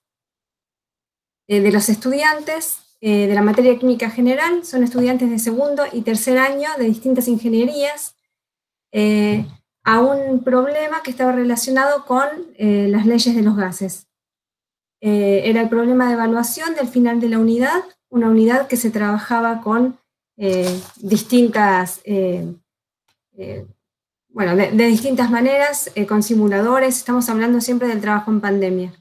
eh, de los estudiantes eh, de la materia Química General. Son estudiantes de segundo y tercer año de distintas ingenierías, eh, a un problema que estaba relacionado con eh, las leyes de los gases. Eh, era el problema de evaluación del final de la unidad, una unidad que se trabajaba con eh, distintas... Eh, eh, Bueno, de, de distintas maneras, eh, con simuladores, estamos hablando siempre del trabajo en pandemia.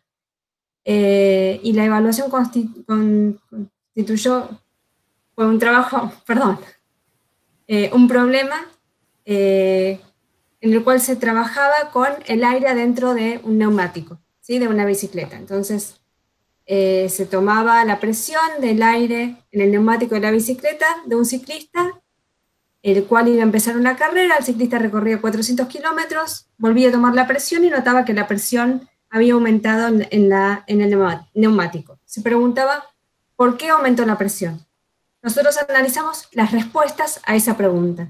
Eh, y la evaluación constitu constituyó, fue un trabajo, perdón, eh, un problema eh, en el cual se trabajaba con el aire dentro de un neumático, ¿sí? De una bicicleta. Entonces, eh, se tomaba la presión del aire en el neumático de la bicicleta de un ciclista, el cual iba a empezar una carrera. El ciclista recorría cuatrocientos kilómetros, volvía a tomar la presión y notaba que la presión había aumentado en, en, la, en el neumático. Se preguntaba, ¿por qué aumentó la presión? Nosotros analizamos las respuestas a esa pregunta.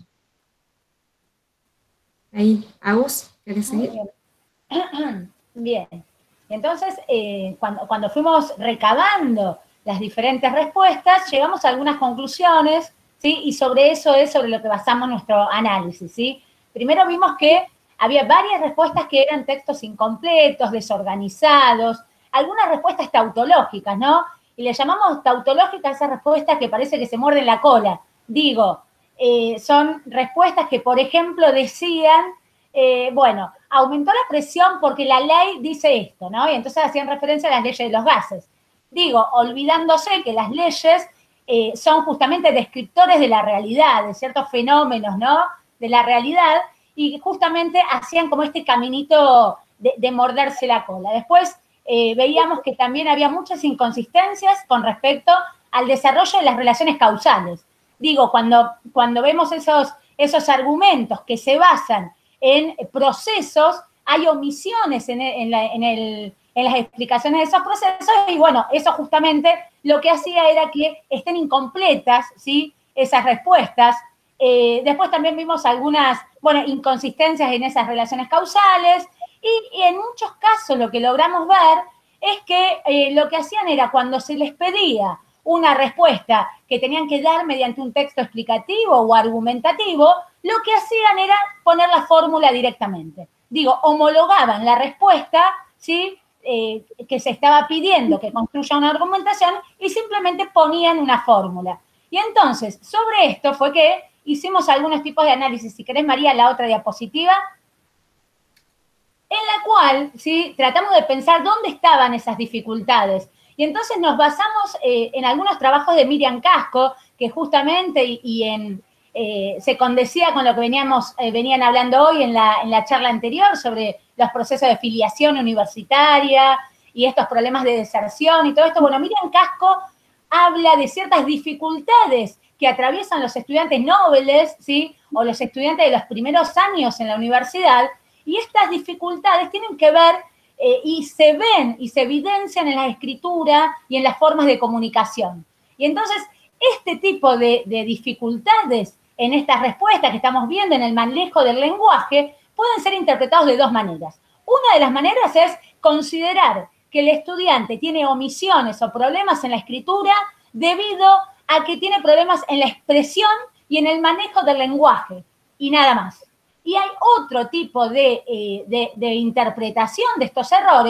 Ahí, Agus, ¿querés seguir? Bien. Bien. Entonces, eh, cuando, cuando fuimos recabando las diferentes respuestas, llegamos a algunas conclusiones, ¿sí? Y sobre eso es sobre lo que basamos nuestro análisis, ¿sí? Primero vimos que había varias respuestas que eran textos incompletos, desorganizados, algunas respuestas tautológicas, ¿no? Y le llamamos tautológicas a esas respuestas que parece que se muerden la cola. Digo, eh, son respuestas que, por ejemplo, decían, eh, bueno, aumentó la presión porque la ley dice esto, ¿no? Y entonces hacían referencia a las leyes de los gases. Digo, olvidándose que las leyes Eh, son justamente descriptores de la realidad, de ciertos fenómenos, ¿no? De la realidad, y justamente hacían como este caminito de, de morderse la cola. Después eh, veíamos que también había muchas inconsistencias con respecto al desarrollo de las relaciones causales. Digo, cuando, cuando vemos esos, esos argumentos que se basan en procesos, hay omisiones en, en, la, en, el, en las explicaciones de esos procesos, y bueno, eso justamente lo que hacía era que estén incompletas, ¿sí? Esas respuestas. Eh, después también vimos algunas, bueno, inconsistencias en esas relaciones causales, y, y en muchos casos lo que logramos ver es que eh, lo que hacían era cuando se les pedía una respuesta que tenían que dar mediante un texto explicativo o argumentativo, lo que hacían era poner la fórmula directamente. Digo, homologaban la respuesta, ¿sí? Eh, que se estaba pidiendo que construya una argumentación y simplemente ponían una fórmula. Y entonces, sobre esto fue que hicimos algunos tipos de análisis. Si querés, María, la otra diapositiva, en la cual, ¿sí? Tratamos de pensar dónde estaban esas dificultades. Y entonces nos basamos eh, en algunos trabajos de Miriam Casco, que justamente, y, y en, eh, se condecía con lo que veníamos, eh, venían hablando hoy en la, en la charla anterior sobre los procesos de filiación universitaria y estos problemas de deserción y todo esto. Bueno, Miriam Casco habla de ciertas dificultades que atraviesan los estudiantes nobles, ¿sí? O los estudiantes de los primeros años en la universidad, y estas dificultades tienen que ver eh, y se ven y se evidencian en la escritura y en las formas de comunicación. Y entonces, este tipo de, de dificultades en estas respuestas que estamos viendo en el manejo del lenguaje pueden ser interpretados de dos maneras. Una de las maneras es considerar que el estudiante tiene omisiones o problemas en la escritura debido a que tiene problemas en la expresión y en el manejo del lenguaje, y nada más. Y hay otro tipo de, eh, de, de interpretación de estos errores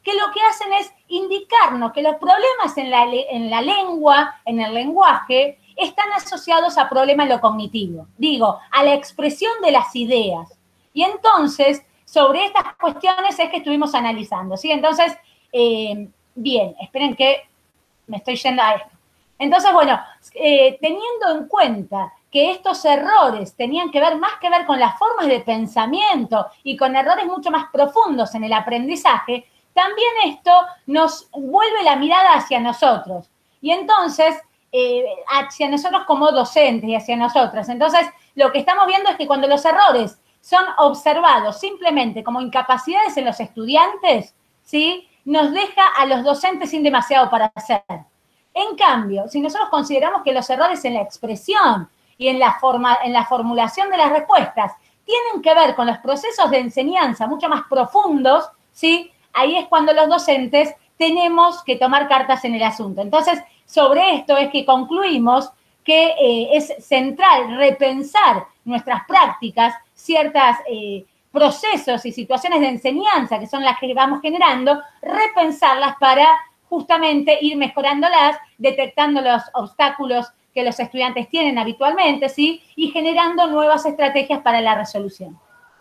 que lo que hacen es indicarnos que los problemas en la, en la lengua, en el lenguaje, están asociados a problemas en lo cognitivo, digo, a la expresión de las ideas. Y entonces, sobre estas cuestiones es que estuvimos analizando, ¿sí? Entonces, eh, bien, esperen que me estoy yendo a esto. Entonces, bueno, eh, teniendo en cuenta que estos errores tenían que ver más que ver con las formas de pensamiento y con errores mucho más profundos en el aprendizaje, también esto nos vuelve la mirada hacia nosotros. Y entonces, eh, hacia nosotros como docentes y hacia nosotras. Entonces, lo que estamos viendo es que cuando los errores son observados simplemente como incapacidades en los estudiantes, ¿sí?, nos deja a los docentes sin demasiado para hacer. En cambio, si nosotros consideramos que los errores en la expresión y en la, forma, en la formulación de las respuestas tienen que ver con los procesos de enseñanza mucho más profundos, ¿sí?, ahí es cuando los docentes tenemos que tomar cartas en el asunto. Entonces, sobre esto es que concluimos que eh, es central repensar nuestras prácticas, ciertos eh, procesos y situaciones de enseñanza que son las que vamos generando, repensarlas para justamente ir mejorándolas, detectando los obstáculos que los estudiantes tienen habitualmente, ¿sí?, y generando nuevas estrategias para la resolución.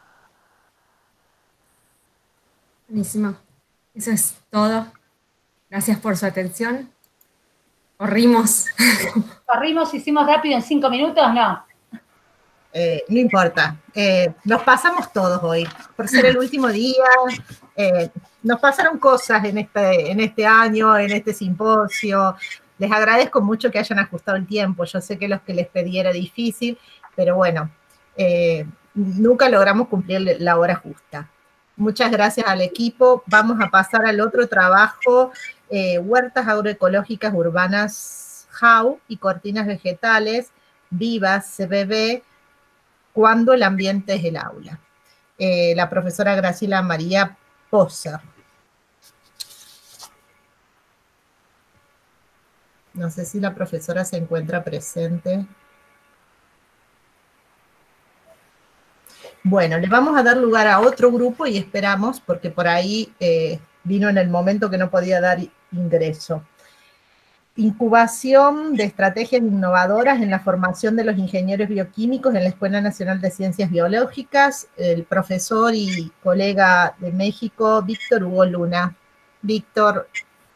Buenísimo. Eso es todo. Gracias por su atención. Corrimos. Corrimos, hicimos rápido en cinco minutos, no. Eh, no importa. Eh, nos pasamos todos hoy. Por ser el último día, eh, nos pasaron cosas en este, en este año, en este simposio. Les agradezco mucho que hayan ajustado el tiempo. Yo sé que los que les pedí era difícil, pero bueno, eh, nunca logramos cumplir la hora justa. Muchas gracias al equipo. Vamos a pasar al otro trabajo, eh, huertas agroecológicas urbanas H A U y cortinas vegetales vivas C B B, cuando el ambiente es el aula. Eh, la profesora Graciela María Poser. No sé si la profesora se encuentra presente. Bueno, le vamos a dar lugar a otro grupo y esperamos, porque por ahí eh, vino en el momento que no podía dar ingreso. Incubación de estrategias innovadoras en la formación de los ingenieros bioquímicos en la Escuela Nacional de Ciencias Biológicas, el profesor y colega de México, Víctor Hugo Luna. Víctor.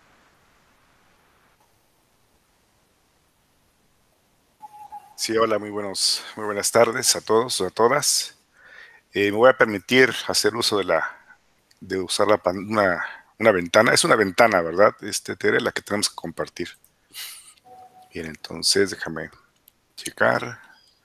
Sí, hola, muy, buenos, muy buenas tardes a todos, a todas. Eh, me voy a permitir hacer uso de la, de usar la, una, una ventana. Es una ventana, ¿verdad, este, Tere, la que tenemos que compartir? Bien, entonces déjame checar.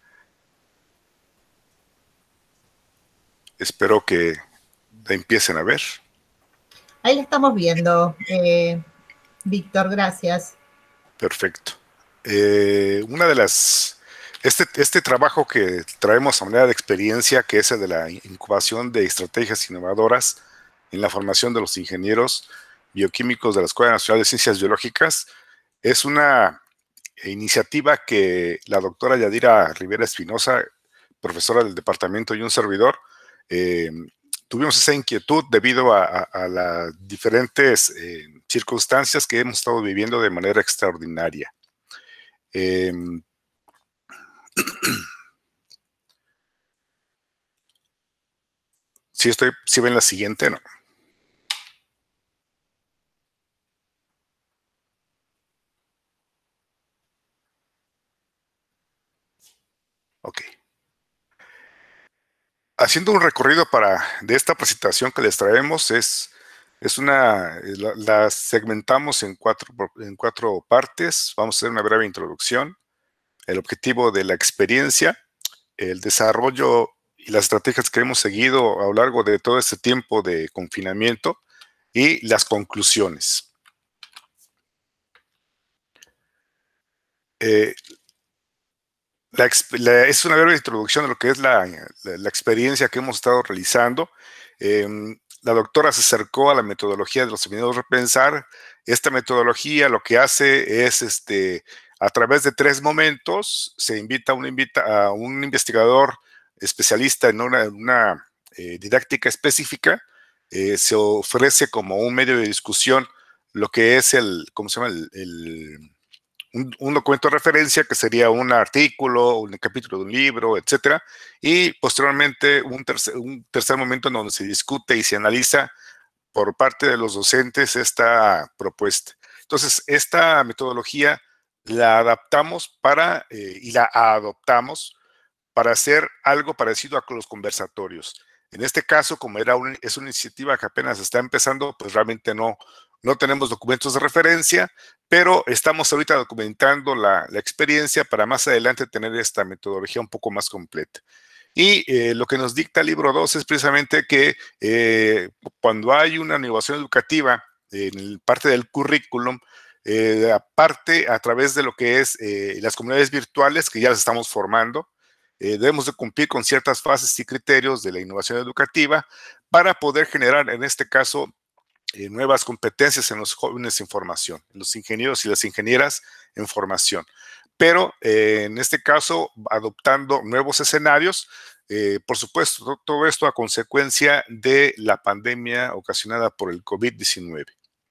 Espero que la empiecen a ver. Ahí la estamos viendo, eh, Víctor, gracias. Perfecto. Eh, una de las... Este, este trabajo que traemos a manera de experiencia, que es el de la incubación de estrategias innovadoras en la formación de los ingenieros bioquímicos de la Escuela Nacional de Ciencias Biológicas, es una iniciativa que la doctora Yadira Rivera Espinosa, profesora del departamento, y un servidor, eh, tuvimos esa inquietud debido a, a, a las diferentes eh, circunstancias que hemos estado viviendo de manera extraordinaria. Eh, Si estoy, si ven la siguiente, ¿no? Ok. Haciendo un recorrido para, de esta presentación que les traemos, es, es una, la, la segmentamos en cuatro, en cuatro partes. Vamos a hacer una breve introducción, el objetivo de la experiencia, el desarrollo y las estrategias que hemos seguido a lo largo de todo este tiempo de confinamiento y las conclusiones. Eh, la, la, es una breve introducción de lo que es la, la, la experiencia que hemos estado realizando. Eh, la doctora se acercó a la metodología de los seminarios Repensar. Esta metodología lo que hace es, este, a través de tres momentos, se invita a un, invita a un investigador especialista en una, una eh, didáctica específica, eh, se ofrece como un medio de discusión lo que es el, ¿cómo se llama? El, el, un, un documento de referencia que sería un artículo, un capítulo de un libro, etcétera, y posteriormente un tercer, un tercer momento en donde se discute y se analiza por parte de los docentes esta propuesta. Entonces, esta metodología la adaptamos para, eh, y la adoptamos para hacer algo parecido a los conversatorios. En este caso, como era un, es una iniciativa que apenas está empezando, pues realmente no, no tenemos documentos de referencia, pero estamos ahorita documentando la, la experiencia para más adelante tener esta metodología un poco más completa. Y eh, lo que nos dicta el libro dos es precisamente que eh, cuando hay una innovación educativa en parte del currículum, eh, aparte a través de lo que es eh, las comunidades virtuales que ya las estamos formando, eh, debemos de cumplir con ciertas fases y criterios de la innovación educativa para poder generar, en este caso, eh, nuevas competencias en los jóvenes en formación, en los ingenieros y las ingenieras en formación. Pero eh, en este caso, adoptando nuevos escenarios, eh, por supuesto, todo esto a consecuencia de la pandemia ocasionada por el COVID diecinueve.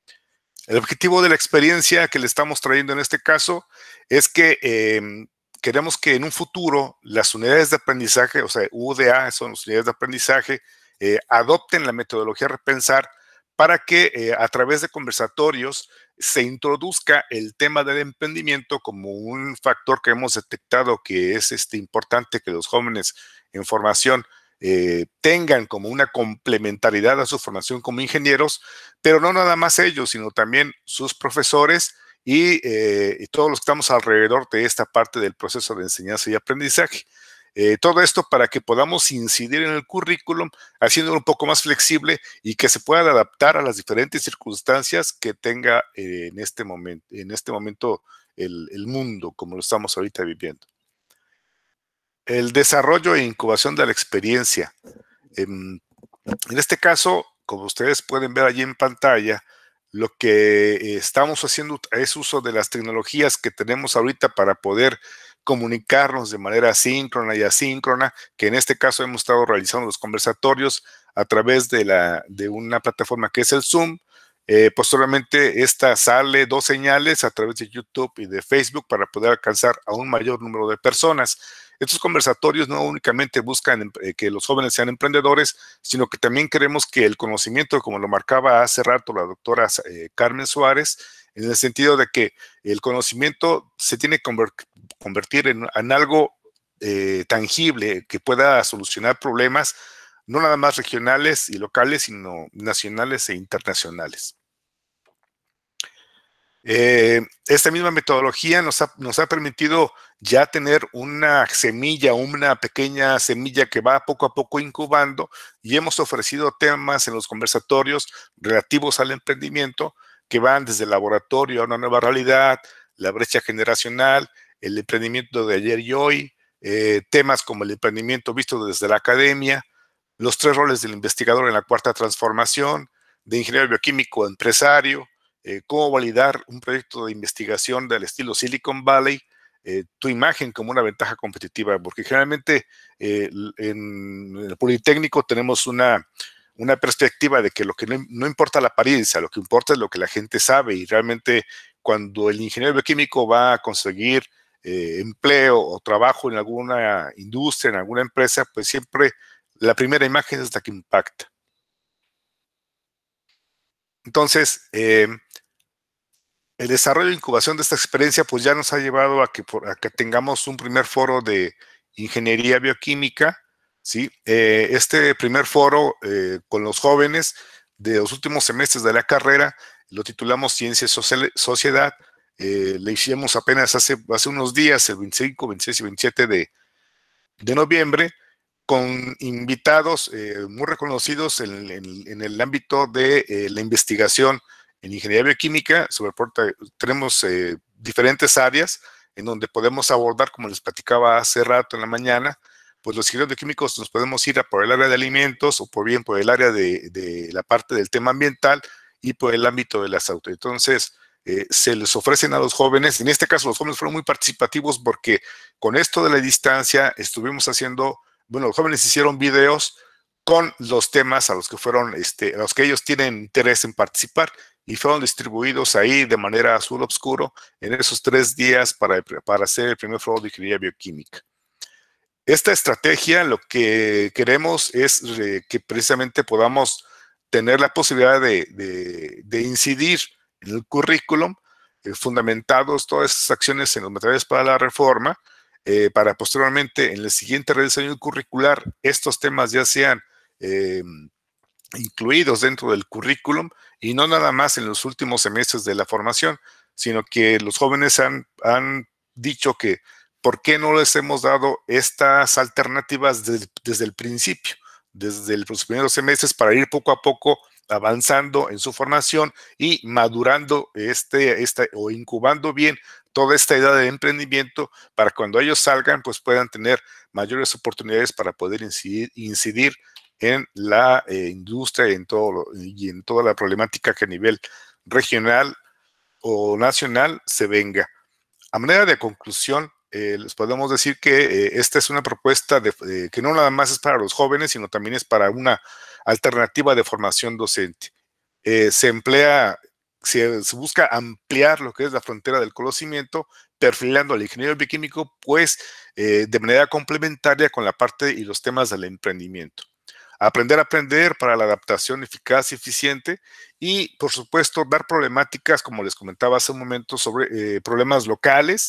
El objetivo de la experiencia que le estamos trayendo en este caso es que eh, queremos que en un futuro las unidades de aprendizaje, o sea, U D A son las unidades de aprendizaje, eh, adopten la metodología Repensar para que eh, a través de conversatorios se introduzca el tema del emprendimiento como un factor que hemos detectado que es este, importante que los jóvenes en formación eh, tengan como una complementariedad a su formación como ingenieros, pero no nada más ellos, sino también sus profesores y, eh, y todos los que estamos alrededor de esta parte del proceso de enseñanza y aprendizaje. Eh, todo esto para que podamos incidir en el currículum, haciéndolo un poco más flexible y que se pueda adaptar a las diferentes circunstancias que tenga eh, en este momento, en este momento el, el mundo, como lo estamos ahorita viviendo. El desarrollo e incubación de la experiencia. En, en este caso, como ustedes pueden ver allí en pantalla, lo que estamos haciendo es uso de las tecnologías que tenemos ahorita para poder comunicarnos de manera síncrona y asíncrona, que en este caso hemos estado realizando los conversatorios a través de, la, de una plataforma que es el Zoom. Eh, posteriormente, esta sale dos señales a través de YouTube y de Facebook para poder alcanzar a un mayor número de personas. Estos conversatorios no únicamente buscan eh, que los jóvenes sean emprendedores, sino que también queremos que el conocimiento, como lo marcaba hace rato la doctora eh, Carmen Suárez, en el sentido de que el conocimiento se tiene que convertir en, en algo eh, tangible que pueda solucionar problemas, no nada más regionales y locales, sino nacionales e internacionales. Eh, esta misma metodología nos ha, nos ha permitido ya tener una semilla, una pequeña semilla que va poco a poco incubando, y hemos ofrecido temas en los conversatorios relativos al emprendimiento que van desde el laboratorio a una nueva realidad, la brecha generacional, el emprendimiento de ayer y hoy, eh, temas como el emprendimiento visto desde la academia, los tres roles del investigador en la cuarta transformación, de ingeniero bioquímico a empresario, eh, cómo validar un proyecto de investigación del estilo Silicon Valley, eh, tu imagen como una ventaja competitiva, porque generalmente eh, en el Politécnico tenemos una, una perspectiva de que lo que no, no importa la apariencia, lo que importa es lo que la gente sabe, y realmente cuando el ingeniero bioquímico va a conseguir eh, empleo o trabajo en alguna industria, en alguna empresa, pues siempre la primera imagen es la que impacta. Entonces, eh, el desarrollo e incubación de esta experiencia pues ya nos ha llevado a que, a que tengamos un primer foro de ingeniería bioquímica, ¿sí? Eh, este primer foro eh, con los jóvenes de los últimos semestres de la carrera lo titulamos Ciencia y Sociedad. Eh, le hicimos apenas hace, hace unos días, el veinticinco, veintiséis y veintisiete de, de noviembre, con invitados eh, muy reconocidos en, en, en el ámbito de eh, la investigación en ingeniería bioquímica. Sobre tenemos eh, diferentes áreas en donde podemos abordar, como les platicaba hace rato en la mañana, pues los ingenieros bioquímicos nos podemos ir a por el área de alimentos o por bien por el área de, de la parte del tema ambiental y por el ámbito de la salud. Entonces, eh, se les ofrecen a los jóvenes, en este caso los jóvenes fueron muy participativos porque con esto de la distancia estuvimos haciendo, bueno, los jóvenes hicieron videos con los temas a los que fueron, este, a los que ellos tienen interés en participar, y fueron distribuidos ahí de manera azul oscuro en esos tres días para, para hacer el primer foro de ingeniería bioquímica. Esta estrategia, lo que queremos es que precisamente podamos tener la posibilidad de, de, de incidir en el currículum, eh, fundamentados todas esas acciones en los materiales para la reforma, eh, para posteriormente en el siguiente rediseño curricular estos temas ya sean eh, incluidos dentro del currículum y no nada más en los últimos semestres de la formación, sino que los jóvenes han, han dicho que ¿por qué no les hemos dado estas alternativas desde, desde el principio, desde los primeros semestres, para ir poco a poco avanzando en su formación y madurando este, este, o incubando bien toda esta idea de emprendimiento para cuando ellos salgan, pues puedan tener mayores oportunidades para poder incidir, incidir en la eh, industria y en, todo lo, y en toda la problemática que a nivel regional o nacional se venga. A manera de conclusión, Eh, les podemos decir que eh, esta es una propuesta de, eh, que no nada más es para los jóvenes, sino también es para una alternativa de formación docente. Eh, se emplea, se, se busca ampliar lo que es la frontera del conocimiento, perfilando al ingeniero bioquímico, pues eh, de manera complementaria con la parte y los temas del emprendimiento. Aprender a aprender para la adaptación eficaz y eficiente y, por supuesto, dar problemáticas, como les comentaba hace un momento, sobre eh, problemas locales,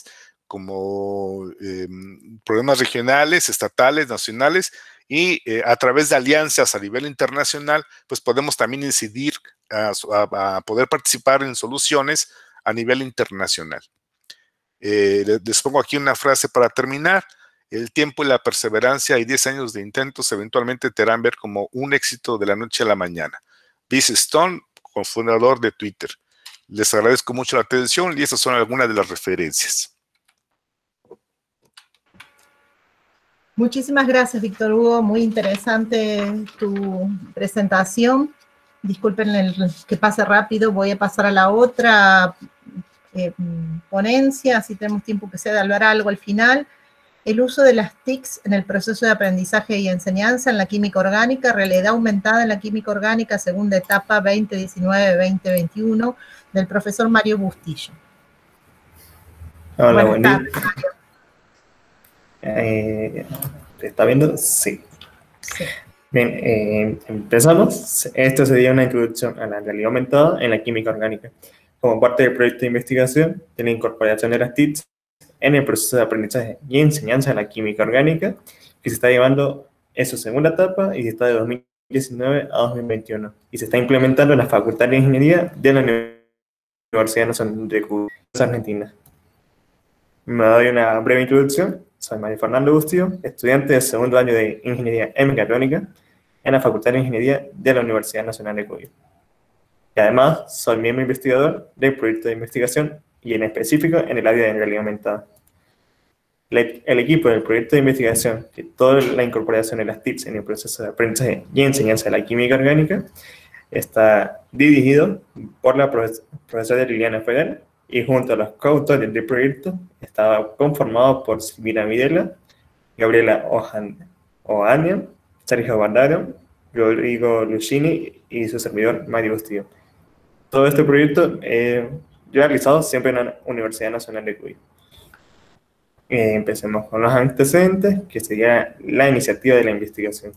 como eh, problemas regionales, estatales, nacionales, y eh, a través de alianzas a nivel internacional, pues podemos también incidir a, a, a poder participar en soluciones a nivel internacional. Eh, les pongo aquí una frase para terminar. El tiempo y la perseverancia y diez años de intentos eventualmente te harán ver como un éxito de la noche a la mañana. Biz Stone, cofundador de Twitter. Les agradezco mucho la atención y estas son algunas de las referencias. Muchísimas gracias, Víctor Hugo. Muy interesante tu presentación. Disculpen el, que pase rápido. Voy a pasar a la otra eh, ponencia, así tenemos tiempo que sea de hablar algo al final. El uso de las T I Cs en el proceso de aprendizaje y enseñanza en la química orgánica, realidad aumentada en la química orgánica, segunda etapa veinte diecinueve veinte veintiuno, del profesor Mario Bustillo. Hola, buen día. Eh, ¿Te está viendo? Sí. Sí. Bien, eh, empezamos. Esto sería una introducción a la realidad aumentada en la química orgánica. Como parte del proyecto de investigación de la incorporación de las T I Cs en el proceso de aprendizaje y enseñanza de la química orgánica, que se está llevando en su segunda etapa y está de dos mil diecinueve a dos mil veintiuno. Y se está implementando en la Facultad de Ingeniería de la Universidad Nacional de Cuba, Argentina. Me doy una breve introducción. Soy Mario Fernando Bustillo, estudiante del segundo año de Ingeniería en Mecatrónica en la Facultad de Ingeniería de la Universidad Nacional de Cuba. Y además, soy miembro investigador del proyecto de investigación y en específico en el área de realidad aumentada. El, el equipo del proyecto de investigación, que toda la incorporación de las T I Cs en el proceso de aprendizaje y enseñanza de la química orgánica, está dirigido por la profesora Liliana Ferrer, y junto a los coautores del proyecto estaba conformado por Silvina Videla, Gabriela Oania, Sergio Bardaro, Rodrigo Lucchini y su servidor Mario Bustillo. Todo este proyecto eh, yo he realizado siempre en la Universidad Nacional de Cuba. Eh, empecemos con los antecedentes, que sería la iniciativa de la investigación.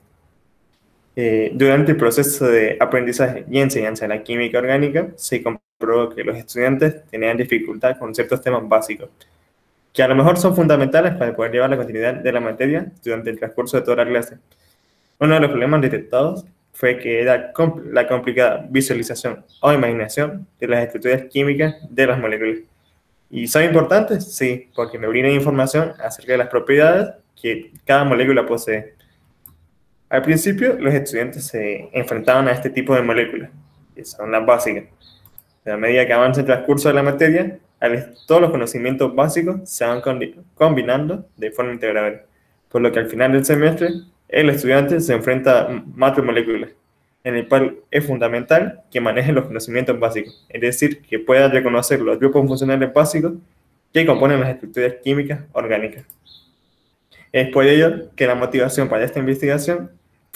Eh, durante el proceso de aprendizaje y enseñanza de la química orgánica, se comprobó que los estudiantes tenían dificultad con ciertos temas básicos, que a lo mejor son fundamentales para poder llevar la continuidad de la materia durante el transcurso de toda la clase. Uno de los problemas detectados fue que era compl la complicada visualización o imaginación de las estructuras químicas de las moléculas. ¿Y son importantes? Sí, porque me brindan información acerca de las propiedades que cada molécula posee. Al principio, los estudiantes se enfrentaban a este tipo de moléculas, que son las básicas. A medida que avanza el transcurso de la materia, todos los conocimientos básicos se van combinando de forma integral, por lo que al final del semestre, el estudiante se enfrenta a macromoléculas, en el cual es fundamental que maneje los conocimientos básicos, es decir, que pueda reconocer los grupos funcionales básicos que componen las estructuras químicas orgánicas. Es por ello que la motivación para esta investigación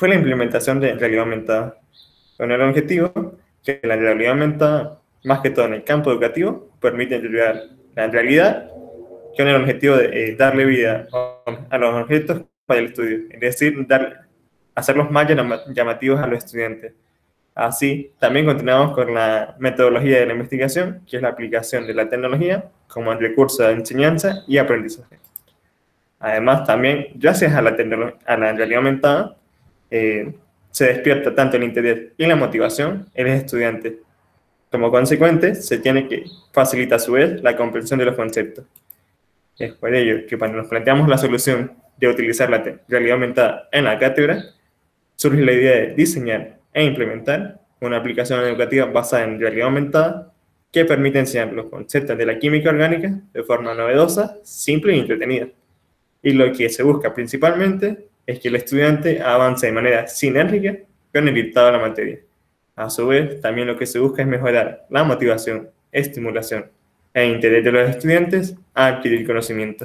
fue la implementación de realidad aumentada, con el objetivo que la realidad aumentada, más que todo en el campo educativo, permite llegar la realidad con el objetivo de eh, darle vida a los objetos para el estudio, es decir, dar, hacerlos más llamativos a los estudiantes. Así, también continuamos con la metodología de la investigación, que es la aplicación de la tecnología como el recurso de enseñanza y aprendizaje. Además, también, gracias a la, a la realidad aumentada, eh, se despierta tanto el interés y la motivación en los estudiantes. Como consecuente, se tiene que facilitar a su vez la comprensión de los conceptos. Es por ello que cuando nos planteamos la solución de utilizar la realidad aumentada en la cátedra, surge la idea de diseñar e implementar una aplicación educativa basada en realidad aumentada que permite enseñar los conceptos de la química orgánica de forma novedosa, simple y entretenida. Y lo que se busca principalmente es que el estudiante avance de manera sinérgica con el dictado de la materia. A su vez, también lo que se busca es mejorar la motivación, estimulación e interés de los estudiantes a adquirir conocimiento.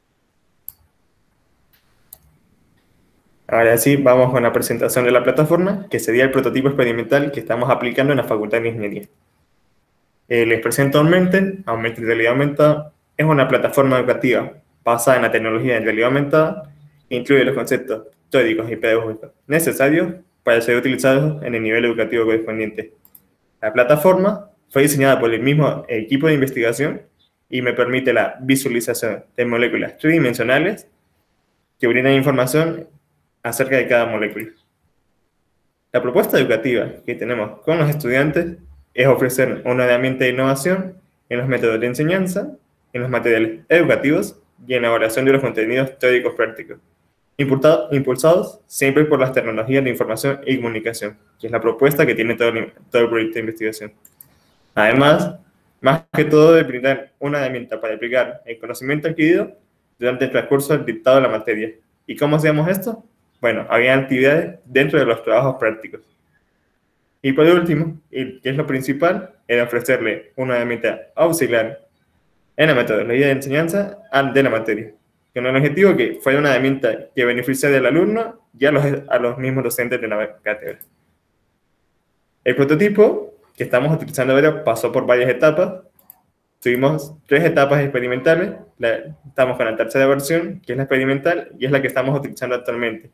Ahora sí, vamos con la presentación de la plataforma, que sería el prototipo experimental que estamos aplicando en la Facultad de Ingeniería. Eh, les presento Augmenten. Augmenten Realidad Aumentada es una plataforma educativa basada en la tecnología de realidad aumentada que incluye los conceptos teóricos y pedagógicos necesarios para ser utilizados en el nivel educativo correspondiente. La plataforma fue diseñada por el mismo equipo de investigación y me permite la visualización de moléculas tridimensionales que brindan información acerca de cada molécula. La propuesta educativa que tenemos con los estudiantes es ofrecer una herramienta de innovación en los métodos de enseñanza, en los materiales educativos y en la elaboración de los contenidos teóricos prácticos, impulsados siempre por las tecnologías de información y comunicación, que es la propuesta que tiene todo el, todo el proyecto de investigación. Además, más que todo, de brindar una herramienta para aplicar el conocimiento adquirido durante el transcurso del dictado de la materia. ¿Y cómo hacíamos esto? Bueno, había actividades dentro de los trabajos prácticos. Y por último, y que es lo principal, era ofrecerle una herramienta auxiliar en la metodología de enseñanza de la materia, con el objetivo que fuera una herramienta que beneficiara al alumno y a los, a los mismos docentes de la cátedra. El prototipo que estamos utilizando ahora pasó por varias etapas. Tuvimos tres etapas experimentales. La, estamos con la tercera versión, que es la experimental, y es la que estamos utilizando actualmente.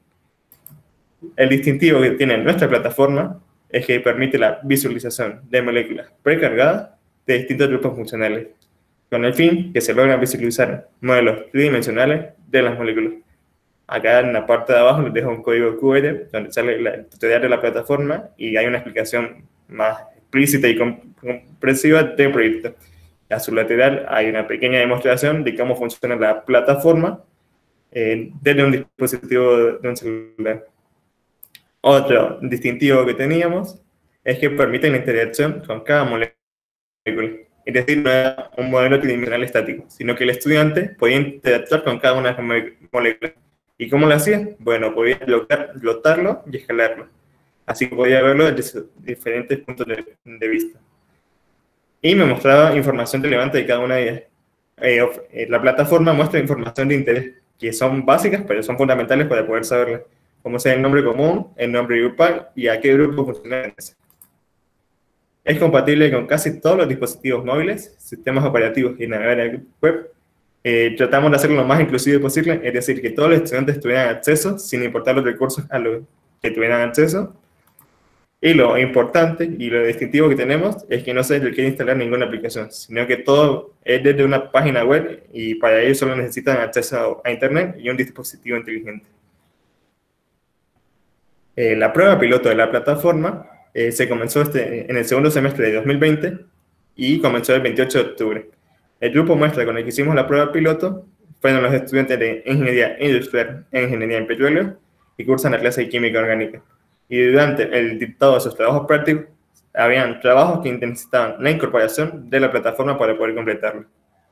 El distintivo que tiene nuestra plataforma es que permite la visualización de moléculas precargadas de distintos grupos funcionales, con el fin que se logran visualizar modelos tridimensionales de las moléculas. Acá en la parte de abajo les dejo un código Q R donde sale el tutorial de la plataforma y hay una explicación más explícita y comprensiva del proyecto. A su lateral hay una pequeña demostración de cómo funciona la plataforma eh, desde un dispositivo de un celular. Otro distintivo que teníamos es que permite la interacción con cada molécula. Es decir, no era un modelo tridimensional estático, sino que el estudiante podía interactuar con cada una de las moléculas. ¿Y cómo lo hacía? Bueno, podía lotarlo y escalarlo. Así que podía verlo desde diferentes puntos de, de vista. Y me mostraba información relevante de cada una de ellas. Eh, la plataforma muestra información de interés, que son básicas, pero son fundamentales para poder saberla, como sea el nombre común, el nombre grupal y a qué grupo funcional es. Es compatible con casi todos los dispositivos móviles, sistemas operativos y navegadores web. Eh, tratamos de hacerlo lo más inclusivo posible, es decir, que todos los estudiantes tuvieran acceso, sin importar los recursos a los que tuvieran acceso. Y lo importante y lo distintivo que tenemos es que no se requiere instalar ninguna aplicación, sino que todo es desde una página web y para ello solo necesitan acceso a Internet y un dispositivo inteligente. Eh, la prueba piloto de la plataforma eh, se comenzó este, en el segundo semestre de dos mil veinte y comenzó el veintiocho de octubre. El grupo muestra con el que hicimos la prueba piloto fueron los estudiantes de Ingeniería Industrial e Ingeniería en Petróleo que cursan la clase de Química Orgánica. Y durante el dictado de sus trabajos prácticos, habían trabajos que necesitaban la incorporación de la plataforma para poder completarlo.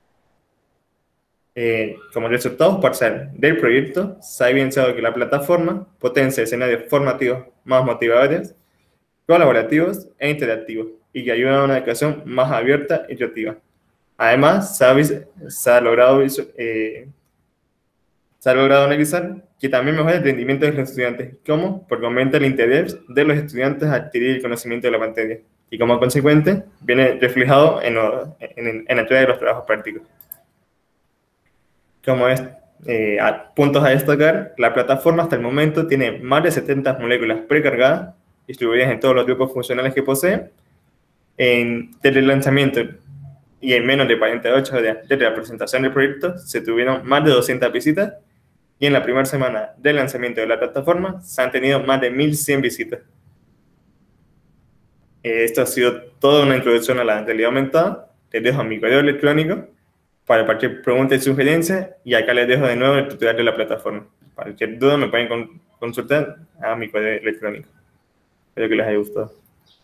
Eh, como resultado parcial del proyecto, se ha evidenciado que la plataforma potencia escenarios formativos más motivadores, colaborativos e interactivos, y que ayudan a una educación más abierta y creativa. Además, se ha, se ha logrado eh, Se ha logrado analizar que también mejora el rendimiento de los estudiantes. ¿Cómo? Porque aumenta el interés de los estudiantes a adquirir el conocimiento de la materia. Y como consecuente, viene reflejado en, lo, en, en la entrega de los trabajos prácticos. Como es, eh, a, puntos a destacar, la plataforma hasta el momento tiene más de setenta moléculas precargadas, distribuidas en todos los grupos funcionales que posee. En, desde el lanzamiento y en menos de cuarenta y ocho horas desde la presentación del proyecto, se tuvieron más de doscientas visitas, y en la primera semana del lanzamiento de la plataforma se han tenido más de mil cien visitas. Eh, esto ha sido toda una introducción a la realidad aumentada. Les dejo mi correo electrónico para cualquier pregunta y sugerencia, y acá les dejo de nuevo el tutorial de la plataforma. Para cualquier duda me pueden con, consultar a mi correo electrónico. Espero que les haya gustado.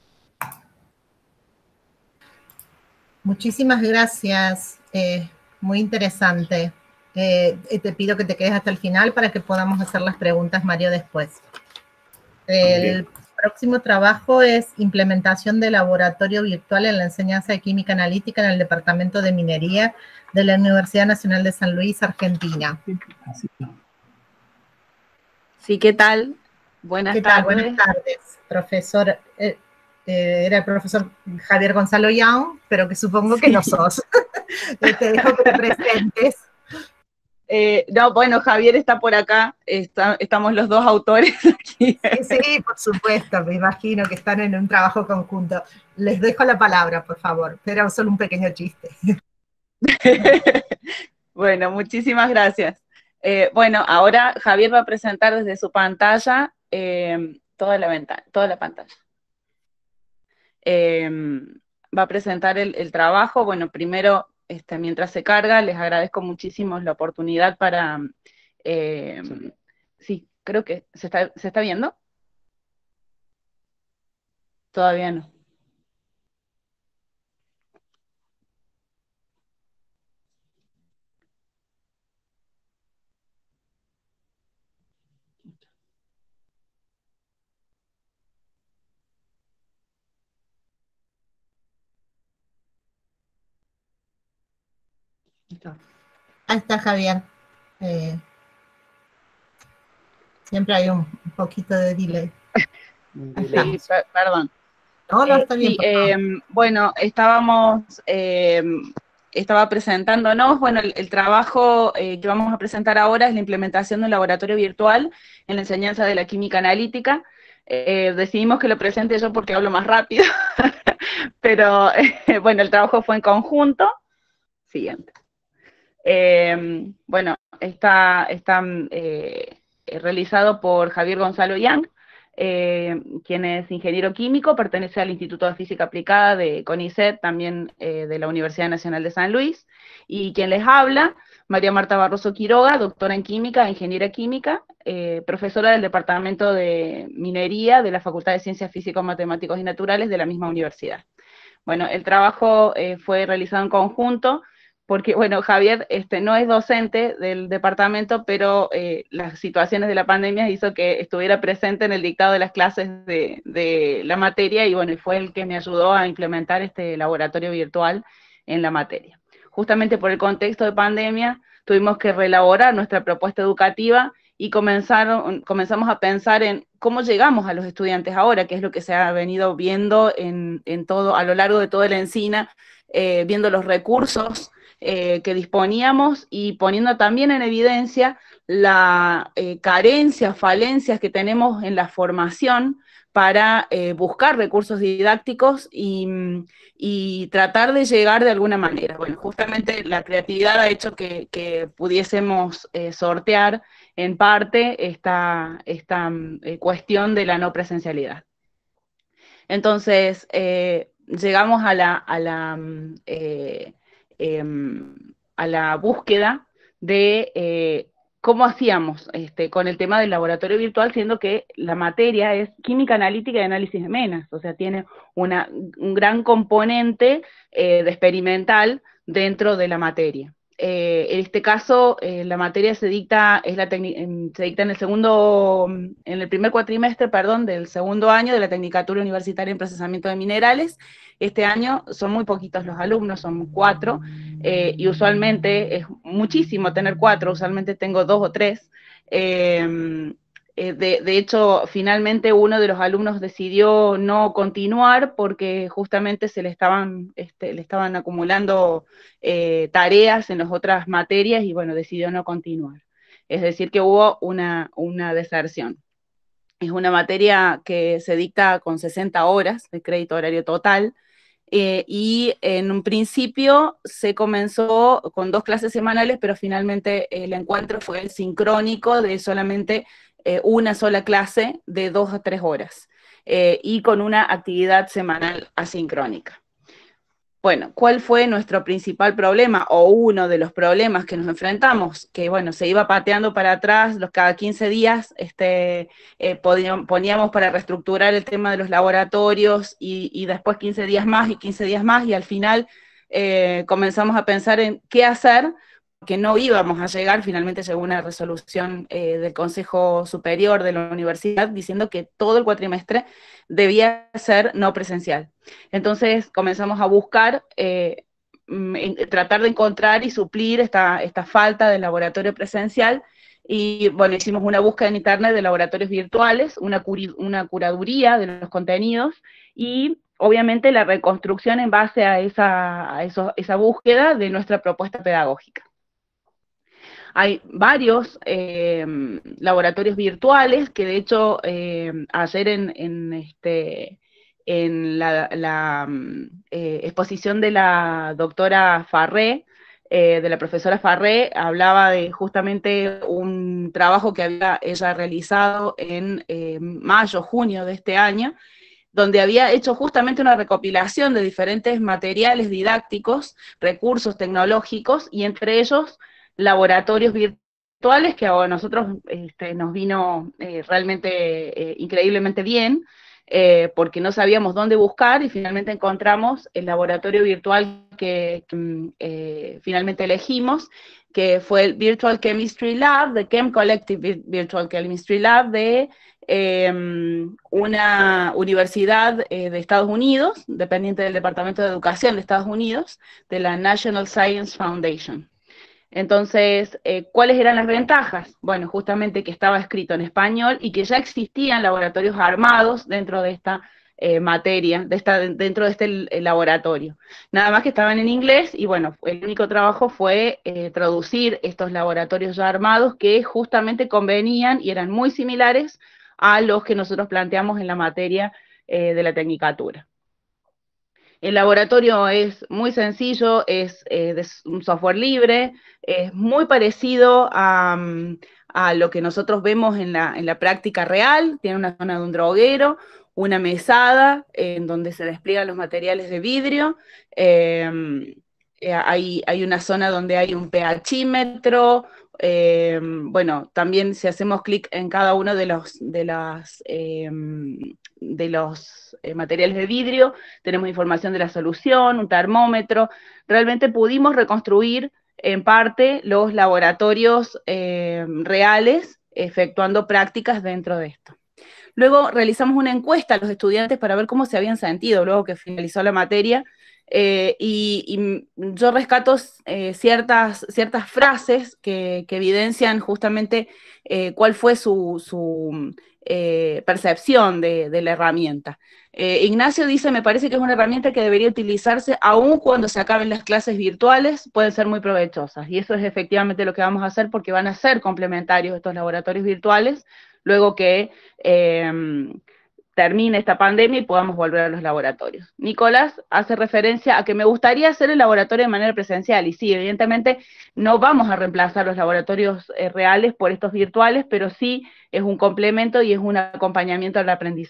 Muchísimas gracias, eh, muy interesante. Eh, te pido que te quedes hasta el final para que podamos hacer las preguntas, Mario, después. El Bien. próximo trabajo es implementación de laboratorio virtual en la enseñanza de química analítica en el Departamento de Minería de la Universidad Nacional de San Luis, Argentina. Sí, ¿qué tal? Buenas ¿Qué tardes. tal? Buenas tardes, profesor. Eh, eh, era el profesor Javier Gonzalo Young, pero que supongo que sí. no sos. Te dejo que te presentes. Eh, no, bueno, Javier está por acá, está, estamos los dos autores aquí. Sí, sí, por supuesto, me imagino que están en un trabajo conjunto. Les dejo la palabra, por favor, pero solo un pequeño chiste. Bueno, muchísimas gracias. Eh, bueno, ahora Javier va a presentar desde su pantalla eh, toda la ventana, toda la pantalla. Eh, va a presentar el, el trabajo. Bueno, primero, este, mientras se carga, les agradezco muchísimo la oportunidad para... Eh, sí. sí, creo que ¿se está, ¿se está viendo? Todavía no. Ahí está Javier. Eh, siempre hay un poquito de delay. Sí, perdón. No, no, está eh, bien. Sí, eh, bueno, estábamos, eh, estaba presentándonos, bueno, el, el trabajo eh, que vamos a presentar ahora es la implementación de un laboratorio virtual en la enseñanza de la química analítica. Eh, decidimos que lo presente yo porque hablo más rápido, pero eh, bueno, el trabajo fue en conjunto. Siguiente. Eh, bueno, está, está eh, realizado por Javier Gonzalo Young, eh, quien es ingeniero químico, pertenece al Instituto de Física Aplicada de CONICET, también eh, de la Universidad Nacional de San Luis, y quien les habla, María Marta Barroso Quiroga, doctora en química, ingeniera química, eh, profesora del Departamento de Minería de la Facultad de Ciencias Físicas, Matemáticos y Naturales de la misma universidad. Bueno, el trabajo eh, fue realizado en conjunto, porque, bueno, Javier este, no es docente del departamento, pero eh, las situaciones de la pandemia hizo que estuviera presente en el dictado de las clases de, de la materia, y bueno, fue el que me ayudó a implementar este laboratorio virtual en la materia. Justamente por el contexto de pandemia, tuvimos que reelaborar nuestra propuesta educativa y comenzaron, comenzamos a pensar en cómo llegamos a los estudiantes ahora, que es lo que se ha venido viendo en, en todo, a lo largo de toda la ENSINA, eh, viendo los recursos Eh, que disponíamos y poniendo también en evidencia la eh, carencia, falencias que tenemos en la formación para eh, buscar recursos didácticos y, y tratar de llegar de alguna manera. Bueno, justamente la creatividad ha hecho que, que pudiésemos eh, sortear en parte esta, esta eh, cuestión de la no presencialidad. Entonces, eh, llegamos a la... A la eh, Eh, a la búsqueda de eh, cómo hacíamos este, con el tema del laboratorio virtual, siendo que la materia es química analítica y análisis de menas, o sea, tiene una, un gran componente eh, de experimental dentro de la materia. eh, en este caso, eh, la materia se dicta, es la se dicta en el segundo, en el primer cuatrimestre, perdón, del segundo año de la Tecnicatura Universitaria en Procesamiento de Minerales. Este año son muy poquitos los alumnos, son cuatro, eh, y usualmente es muchísimo tener cuatro, usualmente tengo dos o tres. Eh, De, de hecho, finalmente uno de los alumnos decidió no continuar porque justamente se le estaban, este, le estaban acumulando eh, tareas en las otras materias y bueno, decidió no continuar. Es decir, que hubo una, una deserción. Es una materia que se dicta con sesenta horas de crédito horario total, eh, y en un principio se comenzó con dos clases semanales, pero finalmente el encuentro fue sincrónico de solamente eh, una sola clase de dos a tres horas, eh, y con una actividad semanal asincrónica. Bueno, ¿cuál fue nuestro principal problema o uno de los problemas que nos enfrentamos? Que bueno, se iba pateando para atrás, los cada quince días este, eh, podíamos, poníamos para reestructurar el tema de los laboratorios y, y después quince días más y quince días más y al final eh, comenzamos a pensar en qué hacer, que no íbamos a llegar. Finalmente llegó una resolución eh, del Consejo Superior de la Universidad diciendo que todo el cuatrimestre debía ser no presencial. Entonces comenzamos a buscar, eh, en, tratar de encontrar y suplir esta, esta falta de laboratorio presencial, y bueno, hicimos una búsqueda en internet de laboratorios virtuales, una, curi, una curaduría de los contenidos, y obviamente la reconstrucción en base a esa, a eso, esa búsqueda de nuestra propuesta pedagógica. Hay varios eh, laboratorios virtuales que de hecho eh, ayer en, en, este, en la, la eh, exposición de la doctora Farré, eh, de la profesora Farré, hablaba de justamente un trabajo que había ella realizado en eh, mayo, junio de este año, donde había hecho justamente una recopilación de diferentes materiales didácticos, recursos tecnológicos, y entre ellos laboratorios virtuales, que a nosotros este, nos vino eh, realmente eh, increíblemente bien, eh, porque no sabíamos dónde buscar, y finalmente encontramos el laboratorio virtual que, que eh, finalmente elegimos, que fue el Virtual Chemistry Lab, de Chem Collective Virtual Chemistry Lab, de eh, una universidad eh, de Estados Unidos, dependiente del Departamento de Educación de Estados Unidos, de la National Science Foundation. Entonces, eh, ¿cuáles eran las ventajas? Bueno, justamente que estaba escrito en español y que ya existían laboratorios armados dentro de esta eh, materia, de esta, dentro de este el laboratorio. Nada más que estaban en inglés y bueno, el único trabajo fue eh, traducir estos laboratorios ya armados que justamente convenían y eran muy similares a los que nosotros planteamos en la materia eh, de la Tecnicatura. El laboratorio es muy sencillo, es eh, de un software libre, es muy parecido a, a lo que nosotros vemos en la, en la práctica real. Tiene una zona de un droguero, una mesada eh, en donde se despliegan los materiales de vidrio, eh, eh, hay, hay una zona donde hay un pHímetro, eh, bueno, también si hacemos clic en cada uno de los, de las, eh, de los eh, materiales de vidrio, tenemos información de la solución, un termómetro. Realmente pudimos reconstruir en parte los laboratorios eh, reales, efectuando prácticas dentro de esto. Luego realizamos una encuesta a los estudiantes para ver cómo se habían sentido luego que finalizó la materia, eh, y, y yo rescato eh, ciertas, ciertas frases que, que evidencian justamente eh, cuál fue su, su eh, percepción de, de la herramienta. Eh, Ignacio dice, me parece que es una herramienta que debería utilizarse aún cuando se acaben las clases virtuales, pueden ser muy provechosas, y eso es efectivamente lo que vamos a hacer, porque van a ser complementarios estos laboratorios virtuales, luego que eh, termine esta pandemia y podamos volver a los laboratorios. Nicolás hace referencia a que me gustaría hacer el laboratorio de manera presencial, y sí, evidentemente no vamos a reemplazar los laboratorios eh, reales por estos virtuales, pero sí es un complemento y es un acompañamiento al aprendizaje.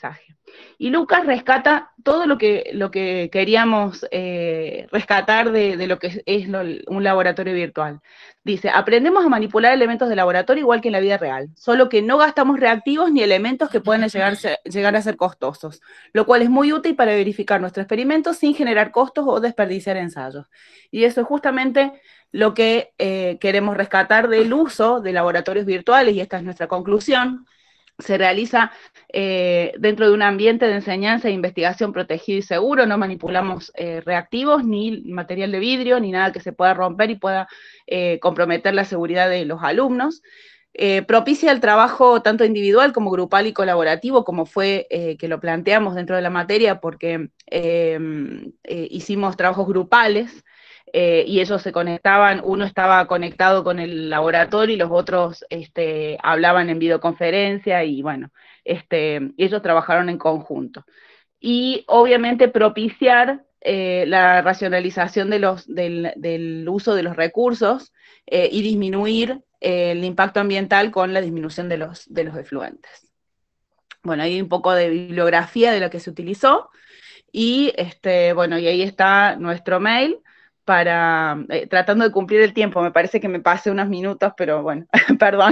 Y Lucas rescata todo lo que, lo que queríamos eh, rescatar de, de lo que es, es lo, un laboratorio virtual. Dice, aprendemos a manipular elementos de laboratorio igual que en la vida real, solo que no gastamos reactivos ni elementos que pueden llegar, llegar a ser costosos, lo cual es muy útil para verificar nuestro experimento sin generar costos o desperdiciar ensayos. Y eso es justamente lo que eh, queremos rescatar del uso de laboratorios virtuales, y esta es nuestra conclusión. Se realiza eh, dentro de un ambiente de enseñanza e investigación protegido y seguro, no manipulamos eh, reactivos, ni material de vidrio, ni nada que se pueda romper y pueda eh, comprometer la seguridad de los alumnos. Eh, propicia el trabajo tanto individual como grupal y colaborativo, como fue eh, que lo planteamos dentro de la materia, porque eh, eh, hicimos trabajos grupales, Eh, y ellos se conectaban, uno estaba conectado con el laboratorio y los otros este, hablaban en videoconferencia y bueno, este, ellos trabajaron en conjunto. Y obviamente propiciar eh, la racionalización de los, del, del uso de los recursos eh, y disminuir eh, el impacto ambiental con la disminución de los, de los efluentes. Bueno, hay un poco de bibliografía de lo que se utilizó y este, bueno, y ahí está nuestro mail, para, eh, tratando de cumplir el tiempo, me parece que me pasé unos minutos, pero bueno, perdón.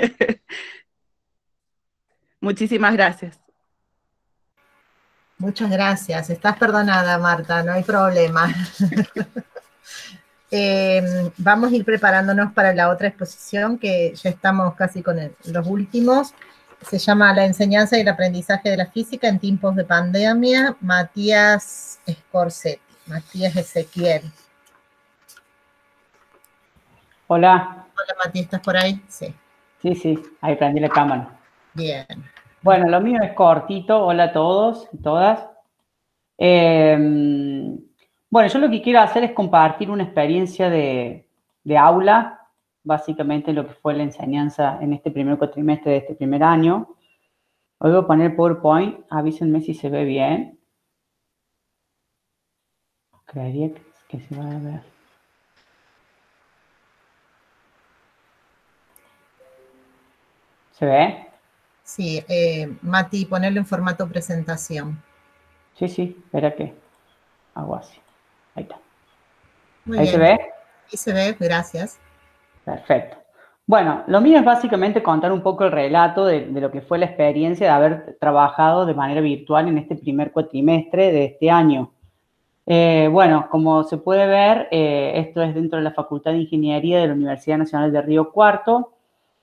Muchísimas gracias. Muchas gracias, estás perdonada, Marta, no hay problema. eh, vamos a ir preparándonos para la otra exposición, que ya estamos casi con el, los últimos. Se llama La enseñanza y el aprendizaje de la física en tiempos de pandemia, Matías Scorsetti, Matías Ezequiel. Hola. Hola, Matías, ¿estás por ahí? Sí. Sí, sí, ahí prendí la cámara. Bien. Bueno, lo mío es cortito. Hola a todos y todas. Eh, bueno, yo lo que quiero hacer es compartir una experiencia de, de aula, básicamente lo que fue la enseñanza en este primer cuatrimestre de este primer año. Hoy voy a poner PowerPoint, avísenme si se ve bien. Creería que, que se va a ver. ¿Se ve? Sí, eh, Mati, ponerlo en formato presentación. Sí, sí, espera que hago así. Ahí está. Muy ¿Ahí bien. se ve? Ahí se ve, gracias. Perfecto. Bueno, lo mío es básicamente contar un poco el relato de, de lo que fue la experiencia de haber trabajado de manera virtual en este primer cuatrimestre de este año. Eh, bueno, como se puede ver, eh, esto es dentro de la Facultad de Ingeniería de la Universidad Nacional de Río Cuarto.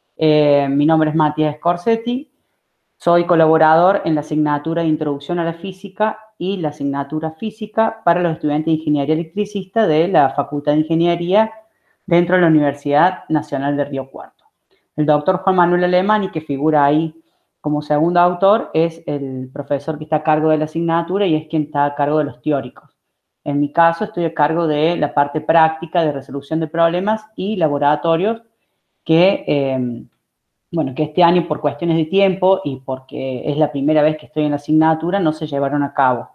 Eh, mi nombre es Matías Scorsetti. Soy colaborador en la asignatura de Introducción a la Física y la asignatura Física para los estudiantes de Ingeniería Electricista de la Facultad de Ingeniería dentro de la Universidad Nacional de Río Cuarto. El doctor Juan Manuel Alemani, que figura ahí como segundo autor, es el profesor que está a cargo de la asignatura y es quien está a cargo de los teóricos. En mi caso, estoy a cargo de la parte práctica de resolución de problemas y laboratorios que... Eh, bueno, que este año por cuestiones de tiempo y porque es la primera vez que estoy en la asignatura, no se llevaron a cabo.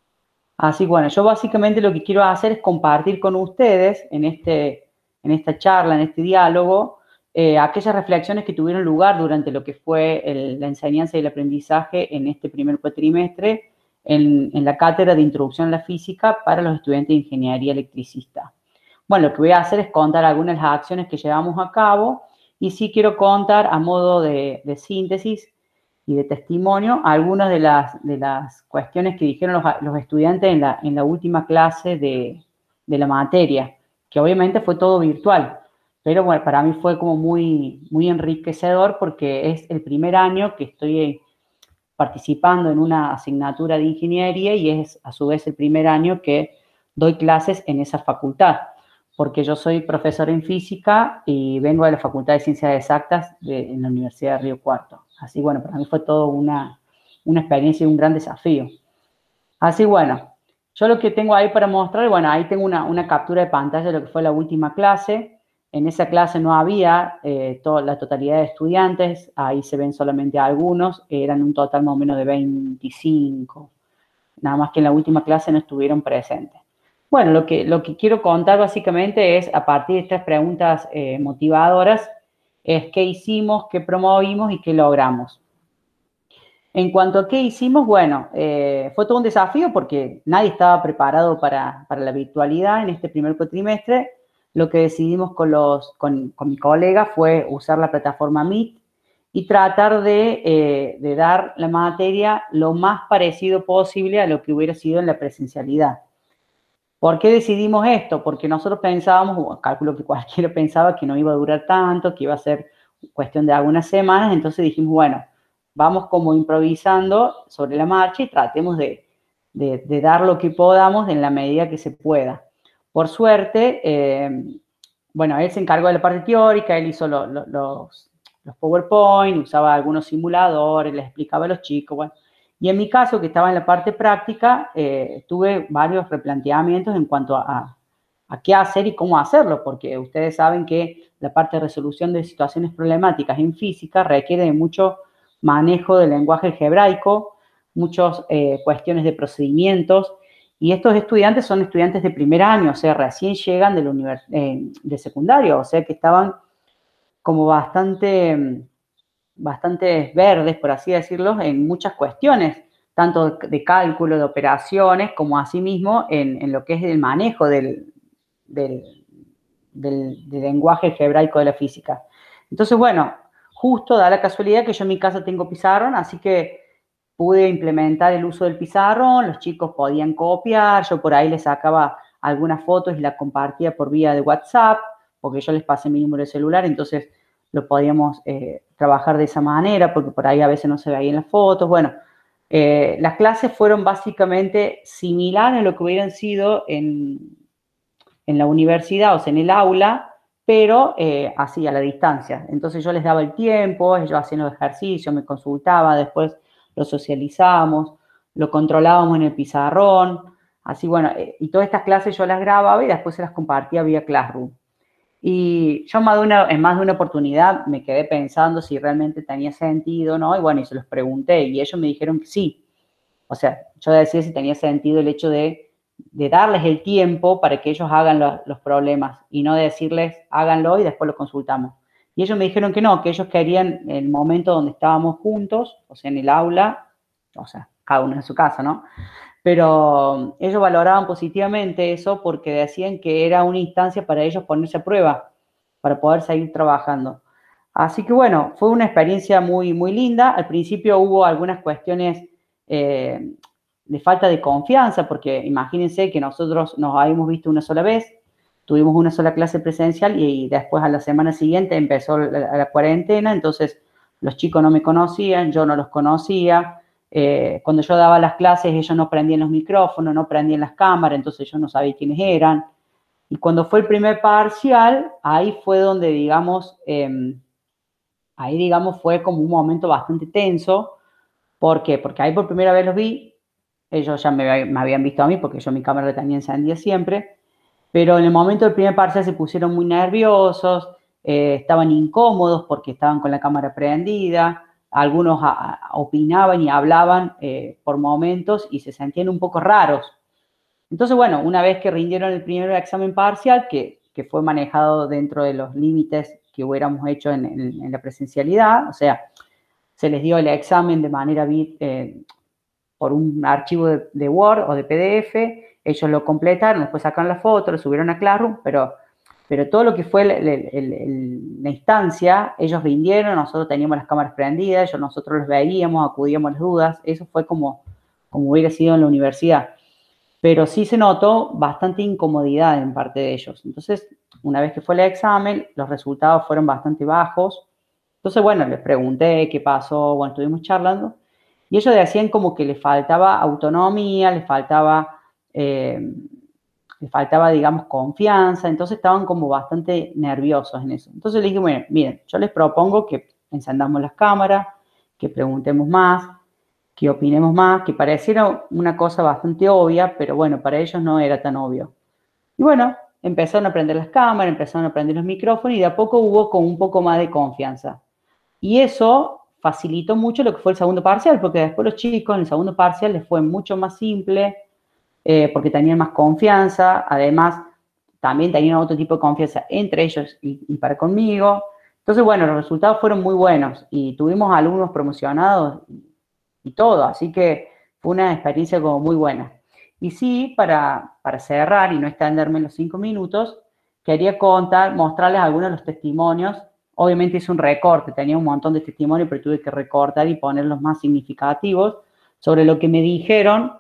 Así, bueno, yo básicamente lo que quiero hacer es compartir con ustedes en, este, en esta charla, en este diálogo, eh, aquellas reflexiones que tuvieron lugar durante lo que fue el, la enseñanza y el aprendizaje en este primer cuatrimestre en, en la cátedra de Introducción a la Física para los estudiantes de Ingeniería Electricista. Bueno, lo que voy a hacer es contar algunas de las acciones que llevamos a cabo. Y sí quiero contar a modo de, de síntesis y de testimonio algunas de las, de las cuestiones que dijeron los, los estudiantes en la, en la última clase de, de la materia, que obviamente fue todo virtual, pero bueno, para mí fue como muy, muy enriquecedor porque es el primer año que estoy participando en una asignatura de ingeniería y es a su vez el primer año que doy clases en esa facultad, porque yo soy profesor en física y vengo de la Facultad de Ciencias Exactas de, en la Universidad de Río Cuarto. Así, bueno, para mí fue todo una, una experiencia y un gran desafío. Así, bueno, yo lo que tengo ahí para mostrar, bueno, ahí tengo una, una captura de pantalla de lo que fue la última clase. En esa clase no había eh, toda la totalidad de estudiantes, ahí se ven solamente algunos, eran un total más o menos de veinticinco. Nada más que en la última clase no estuvieron presentes. Bueno, lo que, lo que quiero contar básicamente es, a partir de estas preguntas eh, motivadoras, es qué hicimos, qué promovimos y qué logramos. En cuanto a qué hicimos, bueno, eh, fue todo un desafío porque nadie estaba preparado para, para la virtualidad en este primer cuatrimestre. Lo que decidimos con, los, con, con mi colega fue usar la plataforma Meet y tratar de, eh, de dar la materia lo más parecido posible a lo que hubiera sido en la presencialidad. ¿Por qué decidimos esto? Porque nosotros pensábamos, bueno, calculo que cualquiera pensaba que no iba a durar tanto, que iba a ser cuestión de algunas semanas, entonces dijimos, bueno, vamos como improvisando sobre la marcha y tratemos de, de, de dar lo que podamos en la medida que se pueda. Por suerte, eh, bueno, él se encargó de la parte teórica, él hizo lo, lo, los, los PowerPoint, usaba algunos simuladores, les explicaba a los chicos, bueno. Y en mi caso, que estaba en la parte práctica, eh, tuve varios replanteamientos en cuanto a, a qué hacer y cómo hacerlo, porque ustedes saben que la parte de resolución de situaciones problemáticas en física requiere de mucho manejo del lenguaje algebraico, muchas eh, cuestiones de procedimientos, y estos estudiantes son estudiantes de primer año, o sea, recién llegan del univers eh, de secundario, o sea, que estaban como bastante, bastante verdes, por así decirlo, en muchas cuestiones, tanto de cálculo, de operaciones, como asimismo en, en lo que es el manejo del, del, del, del lenguaje algebraico de la física. Entonces, bueno, justo da la casualidad que yo en mi casa tengo pizarrón, así que pude implementar el uso del pizarrón, los chicos podían copiar, yo por ahí les sacaba algunas fotos y las compartía por vía de WhatsApp, porque yo les pasé mi número de celular, entonces lo podíamos eh, trabajar de esa manera, porque por ahí a veces no se veían las fotos. Bueno, eh, las clases fueron básicamente similares a lo que hubieran sido en, en la universidad, o sea, en el aula, pero eh, así, a la distancia. Entonces yo les daba el tiempo, ellos hacían los ejercicios, me consultaba, después lo socializábamos, lo controlábamos en el pizarrón, así, bueno, eh, y todas estas clases yo las grababa y después se las compartía vía Classroom. Y yo más de una, en más de una oportunidad me quedé pensando si realmente tenía sentido, ¿no? Y bueno, y se los pregunté y ellos me dijeron que sí. O sea, yo decía si tenía sentido el hecho de, de darles el tiempo para que ellos hagan lo, los problemas y no decirles háganlo y después lo consultamos. Y ellos me dijeron que no, que ellos querían el momento donde estábamos juntos, o sea, en el aula, o sea, cada uno en su casa, ¿no? Pero ellos valoraban positivamente eso porque decían que era una instancia para ellos ponerse a prueba, para poder seguir trabajando. Así que bueno, fue una experiencia muy, muy linda. Al principio hubo algunas cuestiones eh, de falta de confianza, porque imagínense que nosotros nos habíamos visto una sola vez, tuvimos una sola clase presencial y, y después a la semana siguiente empezó la, la cuarentena, entonces los chicos no me conocían, yo no los conocía. Eh, cuando yo daba las clases, ellos no prendían los micrófonos, no prendían las cámaras, entonces yo no sabía quiénes eran. Y cuando fue el primer parcial, ahí fue donde, digamos, eh, ahí, digamos, fue como un momento bastante tenso. ¿Por qué? Porque ahí por primera vez los vi, ellos ya me, me habían visto a mí, porque yo mi cámara la tenía encendida siempre, pero en el momento del primer parcial se pusieron muy nerviosos, eh, estaban incómodos porque estaban con la cámara prendida, algunos a, a, opinaban y hablaban eh, por momentos y se sentían un poco raros. Entonces, bueno, una vez que rindieron el primer examen parcial, que, que fue manejado dentro de los límites que hubiéramos hecho en, en, en la presencialidad, o sea, se les dio el examen de manera eh, por un archivo de, de Word o de P D F, ellos lo completaron, después sacaron la foto, lo subieron a Classroom, pero... Pero todo lo que fue el, el, el, el, la instancia, ellos rindieron, nosotros teníamos las cámaras prendidas, ellos, nosotros los veíamos, acudíamos a las dudas, eso fue como, como hubiera sido en la universidad. Pero sí se notó bastante incomodidad en parte de ellos. Entonces, una vez que fue el examen, los resultados fueron bastante bajos. Entonces, bueno, les pregunté qué pasó, bueno, estuvimos charlando, y ellos decían como que les faltaba autonomía, les faltaba... Eh, les faltaba, digamos, confianza, entonces estaban como bastante nerviosos en eso. Entonces les dije, bueno, miren, yo les propongo que encendamos las cámaras, que preguntemos más, que opinemos más, que pareciera una cosa bastante obvia, pero bueno, para ellos no era tan obvio. Y bueno, empezaron a prender las cámaras, empezaron a prender los micrófonos y de a poco hubo como un poco más de confianza. Y eso facilitó mucho lo que fue el segundo parcial, porque después los chicos en el segundo parcial les fue mucho más simple, Eh, porque tenían más confianza, además también tenían otro tipo de confianza entre ellos y, y para conmigo. Entonces, bueno, los resultados fueron muy buenos y tuvimos alumnos promocionados y todo, así que fue una experiencia como muy buena. Y sí, para, para cerrar y no extenderme en los cinco minutos, quería contar, mostrarles algunos de los testimonios. Obviamente hice un recorte, tenía un montón de testimonios, pero tuve que recortar y poner los más significativos sobre lo que me dijeron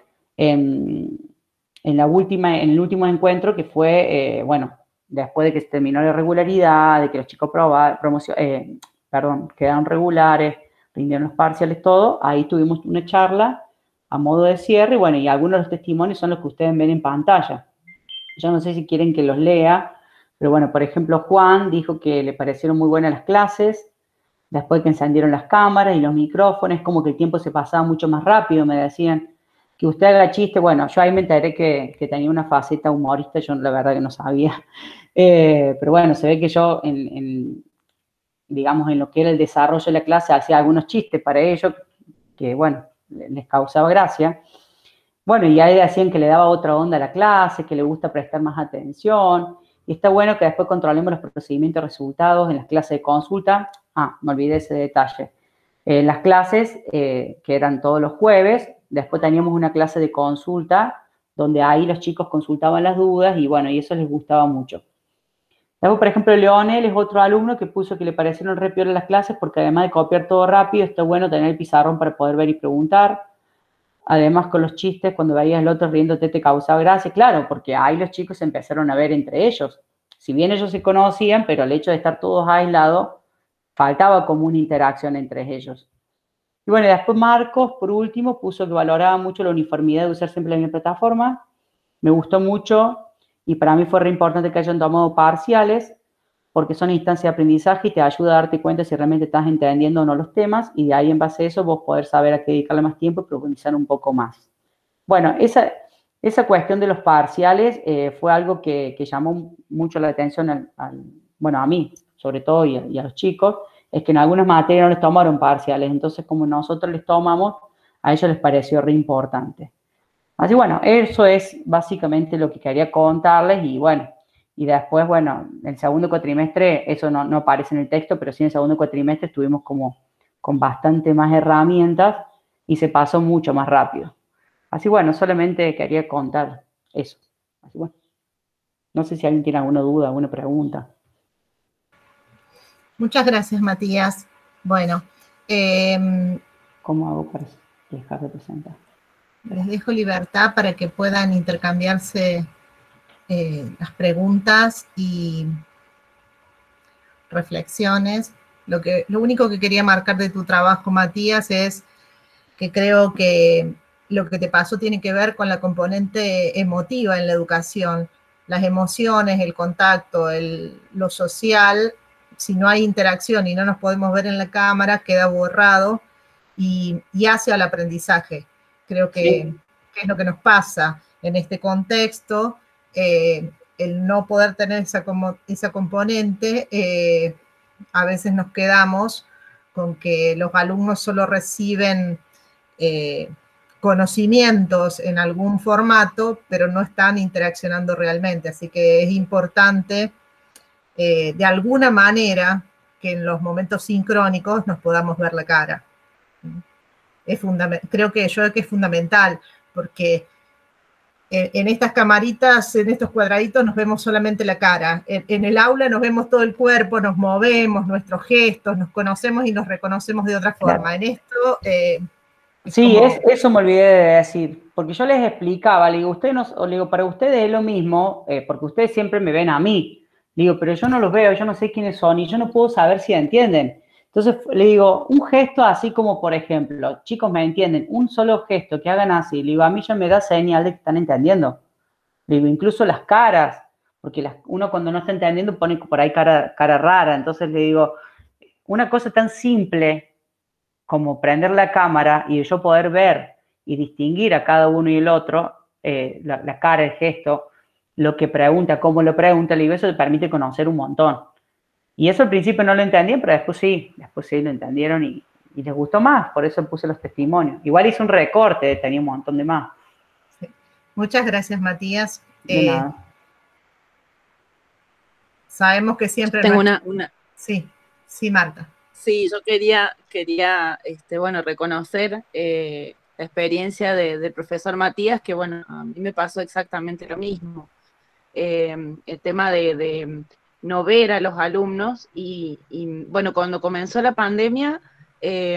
en, en, la última, en el último encuentro, que fue, eh, bueno, después de que se terminó la irregularidad, de que los chicos probaron, promoción, eh, perdón, quedaron regulares, rindieron los parciales, todo, ahí tuvimos una charla a modo de cierre, y bueno, y algunos de los testimonios son los que ustedes ven en pantalla. Yo no sé si quieren que los lea, pero bueno, por ejemplo, Juan dijo que le parecieron muy buenas las clases, después que encendieron las cámaras y los micrófonos, como que el tiempo se pasaba mucho más rápido, me decían que usted haga chiste. Bueno, yo ahí me enteré que, que tenía una faceta humorista, yo la verdad que no sabía, eh, pero bueno, se ve que yo, en, en, digamos, en lo que era el desarrollo de la clase, hacía algunos chistes para ellos, que bueno, les causaba gracia. Bueno, y ahí decían que le daba otra onda a la clase, que le gusta prestar más atención. Y está bueno que después controlemos los procedimientos y resultados en las clases de consulta. Ah, me olvidé ese detalle. En las clases, eh, que eran todos los jueves, después teníamos una clase de consulta, donde ahí los chicos consultaban las dudas y bueno, y eso les gustaba mucho. Luego, por ejemplo, Leonel es otro alumno que puso que le parecieron re peor las clases porque además de copiar todo rápido, está bueno tener el pizarrón para poder ver y preguntar. Además, con los chistes, cuando veías al otro riéndote te causaba gracia. Claro, porque ahí los chicos se empezaron a ver entre ellos. Si bien ellos se conocían, pero el hecho de estar todos aislados, faltaba como una interacción entre ellos. Y bueno, después Marcos, por último, puso que valoraba mucho la uniformidad de usar siempre la misma plataforma. Me gustó mucho y para mí fue re importante que hayan tomado parciales, porque son instancias de aprendizaje y te ayuda a darte cuenta si realmente estás entendiendo o no los temas, y de ahí en base a eso vos poder saber a qué dedicarle más tiempo y profundizar un poco más. Bueno, esa, esa cuestión de los parciales eh, fue algo que, que llamó mucho la atención, al, al, bueno, a mí, sobre todo, y a, y a los chicos, es que en algunas materias no les tomaron parciales, entonces como nosotros les tomamos, a ellos les pareció re importante. Así bueno, eso es básicamente lo que quería contarles, y bueno, y después, bueno, el segundo cuatrimestre, eso no, no aparece en el texto, pero sí en el segundo cuatrimestre estuvimos como con bastante más herramientas y se pasó mucho más rápido. Así bueno, solamente quería contar eso. Así bueno, no sé si alguien tiene alguna duda, alguna pregunta. Muchas gracias, Matías. Bueno. Eh, ¿Cómo hago para dejar de presentar? Les dejo libertad para que puedan intercambiarse eh, las preguntas y reflexiones. Lo, que, lo único que quería marcar de tu trabajo, Matías, es que creo que lo que te pasó tiene que ver con la componente emotiva en la educación. Las emociones, el contacto, el, lo social, si no hay interacción y no nos podemos ver en la cámara, queda borrado y, y hace al aprendizaje. Creo que, sí. que es lo que nos pasa en este contexto, eh, el no poder tener esa, como, esa componente, eh, a veces nos quedamos con que los alumnos solo reciben eh, conocimientos en algún formato, pero no están interaccionando realmente. Así que es importante, eh, de alguna manera, que en los momentos sincrónicos nos podamos ver la cara. Es creo que yo creo que es fundamental, porque en, en estas camaritas, en estos cuadraditos, nos vemos solamente la cara. En, en el aula nos vemos todo el cuerpo, nos movemos, nuestros gestos, nos conocemos y nos reconocemos de otra forma. Claro. En esto... Eh, es sí, como... es, eso me olvidé de decir, porque yo les explicaba, le digo, usted no, le digo, para ustedes es lo mismo, eh, porque ustedes siempre me ven a mí. Le digo, pero yo no los veo, yo no sé quiénes son y yo no puedo saber si entienden. Entonces, le digo, un gesto así como, por ejemplo, chicos, ¿me entienden? Un solo gesto que hagan así, le digo, a mí ya me da señal de que están entendiendo. Le digo, incluso las caras, porque las, uno cuando no está entendiendo pone por ahí cara, cara rara. Entonces, le digo, una cosa tan simple como prender la cámara y yo poder ver y distinguir a cada uno y el otro, eh, la, la cara, el gesto, lo que pregunta, cómo lo pregunta, le digo, eso te permite conocer un montón. Y eso al principio no lo entendían, pero después sí, después sí lo entendieron y, y les gustó más, por eso puse los testimonios. Igual hice un recorte, tenía un montón de más. Sí. Muchas gracias, Matías. De eh, nada. Sabemos que siempre... Tengo una, una... Sí, sí, Marta. Sí, yo quería, quería este, bueno, reconocer eh, la experiencia de, del profesor Matías, que bueno, a mí me pasó exactamente lo mismo. Eh, el tema de, de no ver a los alumnos y, y, bueno, cuando comenzó la pandemia, eh,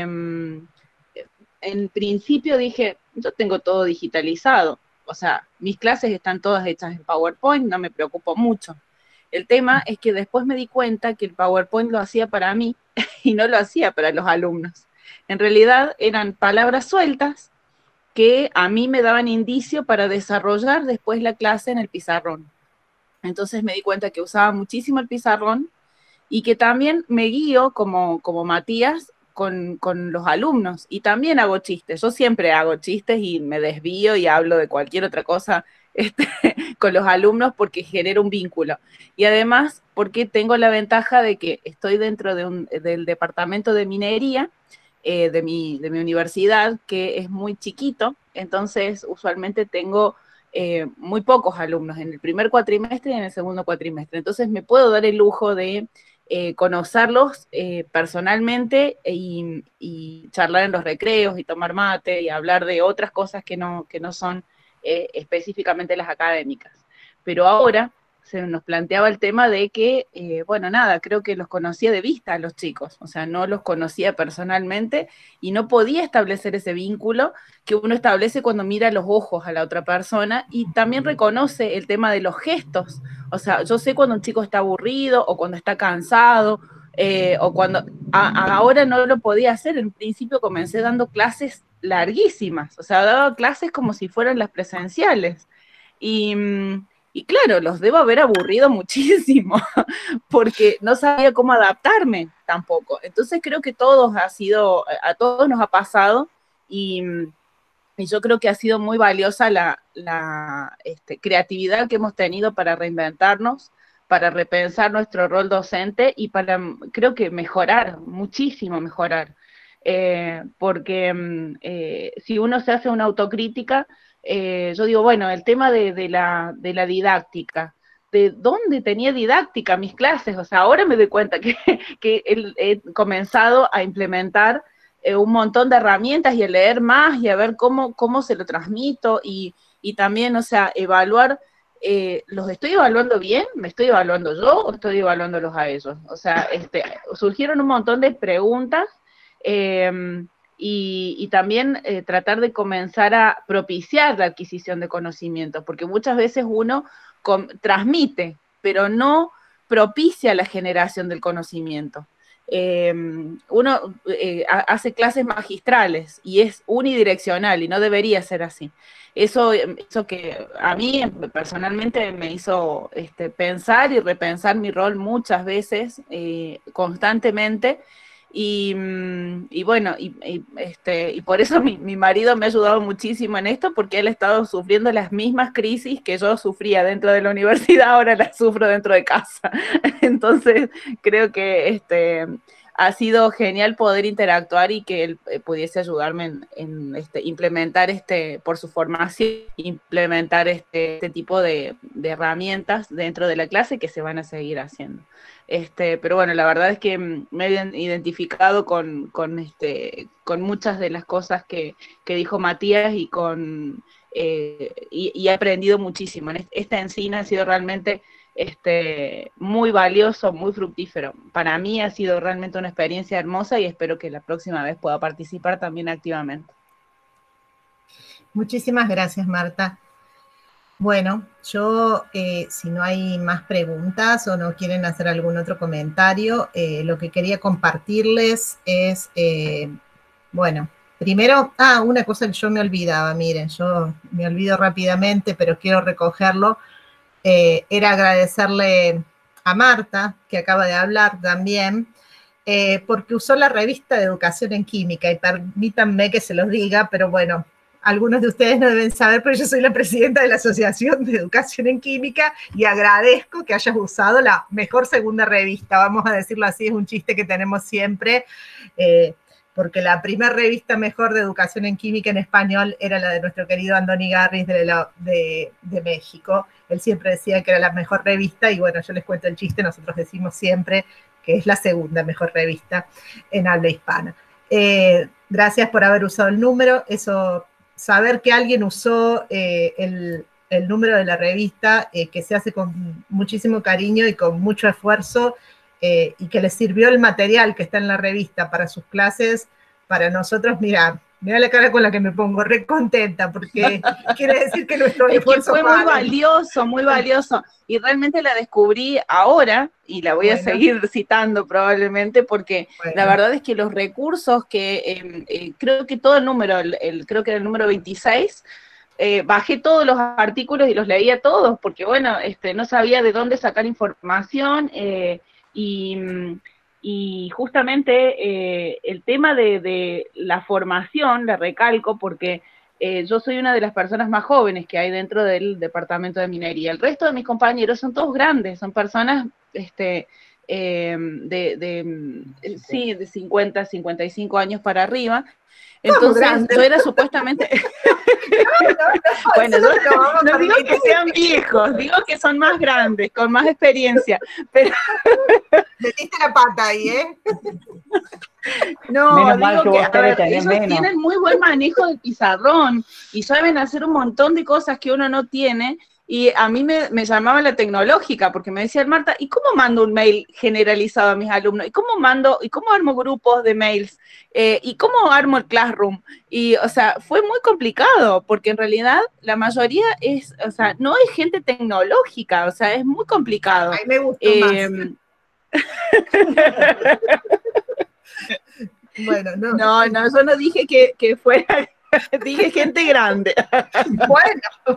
en principio dije, yo tengo todo digitalizado, o sea, mis clases están todas hechas en PowerPoint, no me preocupo mucho. El tema es que después me di cuenta que el PowerPoint lo hacía para mí y no lo hacía para los alumnos. En realidad eran palabras sueltas que a mí me daban indicio para desarrollar después la clase en el pizarrón. Entonces me di cuenta que usaba muchísimo el pizarrón y que también me guío como, como Matías con, con los alumnos y también hago chistes. Yo siempre hago chistes y me desvío y hablo de cualquier otra cosa este, con los alumnos porque genero un vínculo. Y además porque tengo la ventaja de que estoy dentro de un, del departamento de minería eh, de, mi, de mi universidad, que es muy chiquito, entonces usualmente tengo eh, muy pocos alumnos en el primer cuatrimestre y en el segundo cuatrimestre. Entonces me puedo dar el lujo de eh, conocerlos eh, personalmente y, y charlar en los recreos y tomar mate y hablar de otras cosas que no, que no son eh, específicamente las académicas. Pero ahora se nos planteaba el tema de que, eh, bueno, nada, creo que los conocía de vista a los chicos, o sea, no los conocía personalmente y no podía establecer ese vínculo que uno establece cuando mira los ojos a la otra persona y también reconoce el tema de los gestos, o sea, yo sé cuando un chico está aburrido o cuando está cansado, eh, o cuando, a, ahora no lo podía hacer, en principio comencé dando clases larguísimas, o sea, daba clases como si fueran las presenciales, y... Y claro, los debo haber aburrido muchísimo, porque no sabía cómo adaptarme tampoco. Entonces creo que todos ha sido, a todos nos ha pasado, y, y yo creo que ha sido muy valiosa la, la este, creatividad que hemos tenido para reinventarnos, para repensar nuestro rol docente y para, creo que mejorar, muchísimo mejorar. Eh, porque eh, si uno se hace una autocrítica, Eh, yo digo, bueno, el tema de, de, la, de la didáctica, ¿de dónde tenía didáctica mis clases? O sea, ahora me doy cuenta que, que he comenzado a implementar eh, un montón de herramientas y a leer más y a ver cómo, cómo se lo transmito y, y también, o sea, evaluar, eh, ¿los estoy evaluando bien? ¿Me estoy evaluando yo o estoy evaluándolos a ellos? O sea, este, surgieron un montón de preguntas eh, Y, y también eh, tratar de comenzar a propiciar la adquisición de conocimiento, porque muchas veces uno com, transmite, pero no propicia la generación del conocimiento. Eh, uno eh, hace clases magistrales y es unidireccional y no debería ser así. Eso, eso que a mí personalmente me hizo este, pensar y repensar mi rol muchas veces, eh, constantemente. Y, y bueno, y, y, este, y por eso mi, mi marido me ha ayudado muchísimo en esto, porque él ha estado sufriendo las mismas crisis que yo sufría dentro de la universidad, ahora las sufro dentro de casa. Entonces creo que este, ha sido genial poder interactuar y que él pudiese ayudarme en, en este, implementar, este, por su formación, implementar este, este tipo de, de herramientas dentro de la clase que se van a seguir haciendo. Este, pero bueno, la verdad es que me he identificado con, con, este, con muchas de las cosas que, que dijo Matías y, con, eh, y, y he aprendido muchísimo. Esta encina ha sido realmente este, muy valioso, muy fructífero. Para mí ha sido realmente una experiencia hermosa y espero que la próxima vez pueda participar también activamente. Muchísimas gracias, Marta. Bueno, yo, eh, si no hay más preguntas o no quieren hacer algún otro comentario, eh, lo que quería compartirles es, eh, bueno, primero, ah, una cosa que yo me olvidaba, miren, yo me olvido rápidamente, pero quiero recogerlo, eh, era agradecerle a Marta, que acaba de hablar también, eh, porque usó la revista de Educación en Química, y permítanme que se los diga, pero bueno, algunos de ustedes no deben saber, pero yo soy la presidenta de la Asociación de Educación en Química y agradezco que hayas usado la mejor segunda revista, vamos a decirlo así, es un chiste que tenemos siempre, eh, porque la primera revista mejor de Educación en Química en español era la de nuestro querido Andoni Garris de, la, de, de México. Él siempre decía que era la mejor revista y bueno, yo les cuento el chiste, nosotros decimos siempre que es la segunda mejor revista en habla hispana. Eh, gracias por haber usado el número, eso, saber que alguien usó eh, el, el número de la revista, eh, que se hace con muchísimo cariño y con mucho esfuerzo, eh, y que les sirvió el material que está en la revista para sus clases, para nosotros, mira, mira la cara con la que me pongo, re contenta, porque quiere decir que nuestro es esfuerzo que fue muy valioso, muy valioso, y realmente la descubrí ahora, y la voy bueno. a seguir citando probablemente, porque bueno. la verdad es que los recursos que, eh, eh, creo que todo el número, el, el, creo que era el número veintiséis, eh, bajé todos los artículos y los leía todos, porque bueno, este, no sabía de dónde sacar información, eh, y... Y justamente eh, el tema de, de la formación, la recalco, porque eh, yo soy una de las personas más jóvenes que hay dentro del departamento de minería. El resto de mis compañeros son todos grandes, son personas este, eh, de, de, sí, de cincuenta, cincuenta y cinco años para arriba. Entonces, yo era supuestamente... no, no, no, bueno, yo no, no digo que sean viejos, digo que son más grandes, con más experiencia, pero... Metiste la pata ahí, ¿eh? No, menos digo que, que a ver, ellos menos. tienen muy buen manejo del pizarrón y saben hacer un montón de cosas que uno no tiene, y a mí me, me llamaba la tecnológica, porque me decía Marta, ¿y cómo mando un mail generalizado a mis alumnos? ¿Y cómo mando, y cómo armo grupos de mails? Eh, ¿Y cómo armo el Classroom? Y, o sea, fue muy complicado, porque en realidad la mayoría es, o sea, no es gente tecnológica, o sea, es muy complicado. A mí me gustó eh, más. Bueno, no. No, no, yo no dije que, que fuera, dije gente grande. Bueno.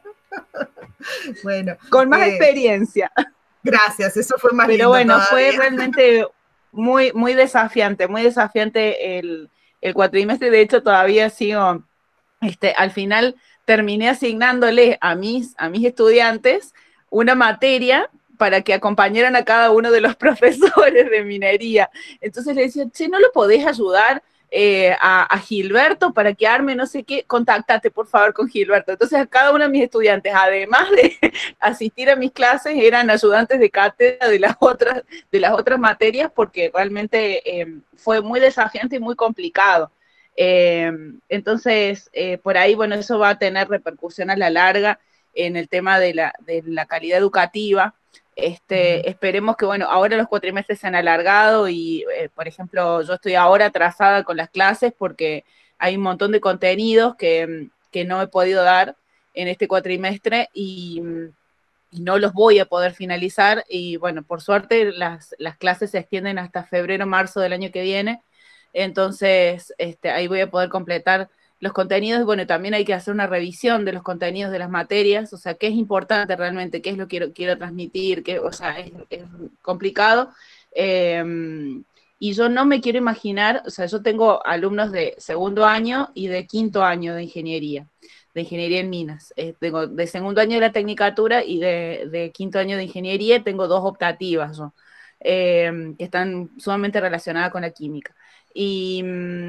Bueno. Con más eh, experiencia. Gracias, eso fue más Pero lindo bueno, todavía. fue realmente muy, muy desafiante, muy desafiante el, el cuatrimestre. De hecho, todavía sigo, este, al final terminé asignándole a mis, a mis estudiantes una materia para que acompañaran a cada uno de los profesores de minería. Entonces le decía, che, ¿no lo podés ayudar eh, a, a Gilberto para que arme no sé qué? Contáctate, por favor, con Gilberto. Entonces a cada uno de mis estudiantes, además de asistir a mis clases, eran ayudantes de cátedra de las otras, de las otras materias, porque realmente eh, fue muy desafiante y muy complicado. Eh, entonces, eh, por ahí, bueno, eso va a tener repercusión a la larga en el tema de la, de la calidad educativa. Este, uh-huh. Esperemos que, bueno, ahora los cuatrimestres se han alargado y, eh, por ejemplo, yo estoy ahora atrasada con las clases porque hay un montón de contenidos que, que no he podido dar en este cuatrimestre y, y no los voy a poder finalizar. Y, bueno, por suerte las, las clases se extienden hasta febrero, marzo del año que viene. Entonces, este, ahí voy a poder completar los contenidos. Bueno, también hay que hacer una revisión de los contenidos de las materias, o sea, qué es importante realmente, qué es lo que quiero, quiero transmitir, qué, o sea, es, es complicado. Eh, y yo no me quiero imaginar, o sea, yo tengo alumnos de segundo año y de quinto año de ingeniería, de ingeniería en minas. Eh, tengo de segundo año de la tecnicatura y de, de quinto año de ingeniería tengo dos optativas yo, eh, que están sumamente relacionadas con la química. Y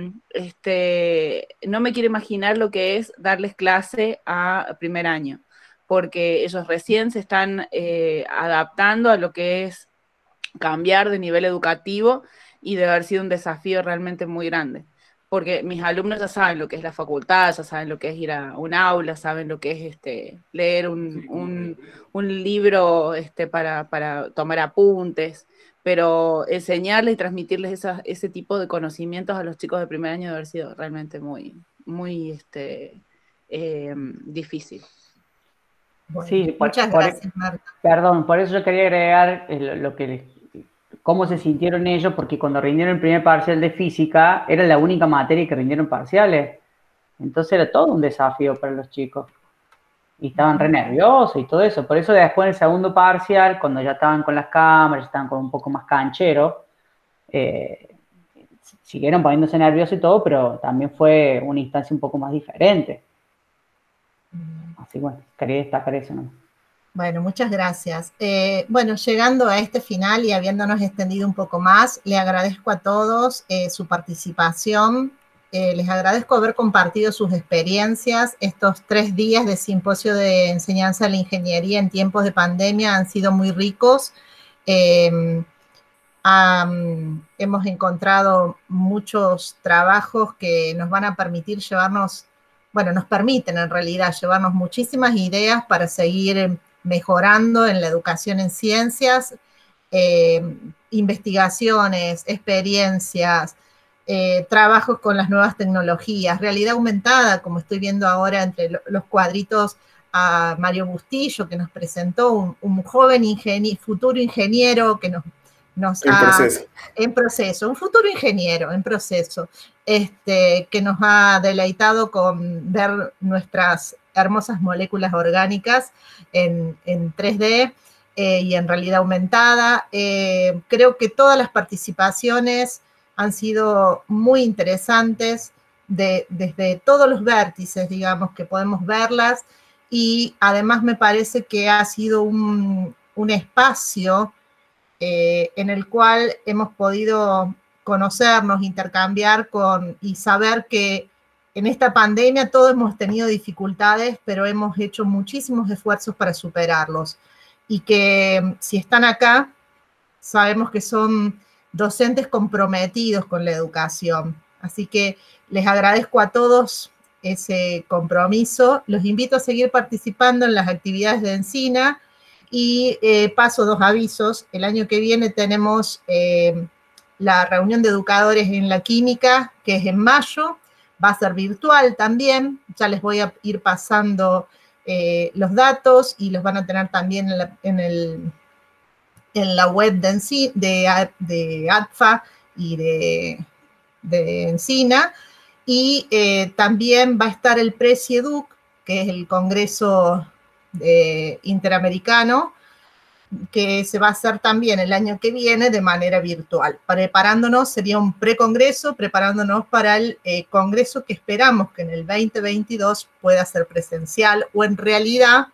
este, no me quiero imaginar lo que es darles clase a primer año, porque ellos recién se están eh, adaptando a lo que es cambiar de nivel educativo y debe haber sido un desafío realmente muy grande, porque mis alumnos ya saben lo que es la facultad, ya saben lo que es ir a un aula, saben lo que es este, leer un, un, un libro este, para, para tomar apuntes, pero enseñarles y transmitirles esa, ese tipo de conocimientos a los chicos de primer año debe haber sido realmente muy, muy este, eh, difícil. Bueno, sí, por, muchas por, gracias, Marta. Perdón, por eso yo quería agregar lo, lo que, cómo se sintieron ellos, porque cuando rindieron el primer parcial de física, era la única materia que rindieron parciales. Entonces era todo un desafío para los chicos. Y estaban re nerviosos y todo eso. Por eso después en el segundo parcial, cuando ya estaban con las cámaras, estaban con un poco más cancheros, eh, siguieron poniéndose nerviosos y todo, pero también fue una instancia un poco más diferente. Así bueno, quería destacar eso, ¿no? Bueno, muchas gracias. Eh, bueno, llegando a este final y habiéndonos extendido un poco más, le agradezco a todos eh, su participación. Eh, les agradezco haber compartido sus experiencias. Estos tres días de simposio de enseñanza de la ingeniería en tiempos de pandemia han sido muy ricos. Eh, Um, hemos encontrado muchos trabajos que nos van a permitir llevarnos, bueno, nos permiten en realidad llevarnos muchísimas ideas para seguir mejorando en la educación en ciencias, eh, investigaciones, experiencias, eh, trabajos con las nuevas tecnologías, realidad aumentada, como estoy viendo ahora entre lo, los cuadritos a Mario Bustillo, que nos presentó un, un joven ingeniero, futuro ingeniero que nos, nos en ha... proceso. En proceso, un futuro ingeniero en proceso, este, que nos ha deleitado con ver nuestras hermosas moléculas orgánicas en, en tres D eh, y en realidad aumentada. Eh, creo que todas las participaciones han sido muy interesantes de, desde todos los vértices, digamos, que podemos verlas, y además me parece que ha sido un, un espacio eh, en el cual hemos podido conocernos, intercambiar con, y saber que en esta pandemia todos hemos tenido dificultades, pero hemos hecho muchísimos esfuerzos para superarlos, y que si están acá, sabemos que son docentes comprometidos con la educación. Así que les agradezco a todos ese compromiso. Los invito a seguir participando en las actividades de ENSINA y eh, paso dos avisos. El año que viene tenemos eh, la reunión de educadores en la química, que es en mayo. Va a ser virtual también. Ya les voy a ir pasando eh, los datos y los van a tener también en, la, en el... en la web de, Enci, de, de A D F A y de, de ENSINA, y eh, también va a estar el PRECIEDUC, que es el Congreso eh, Interamericano, que se va a hacer también el año que viene de manera virtual. Preparándonos, sería un precongreso, preparándonos para el eh, congreso que esperamos que en el veinte veintidós pueda ser presencial, o en realidad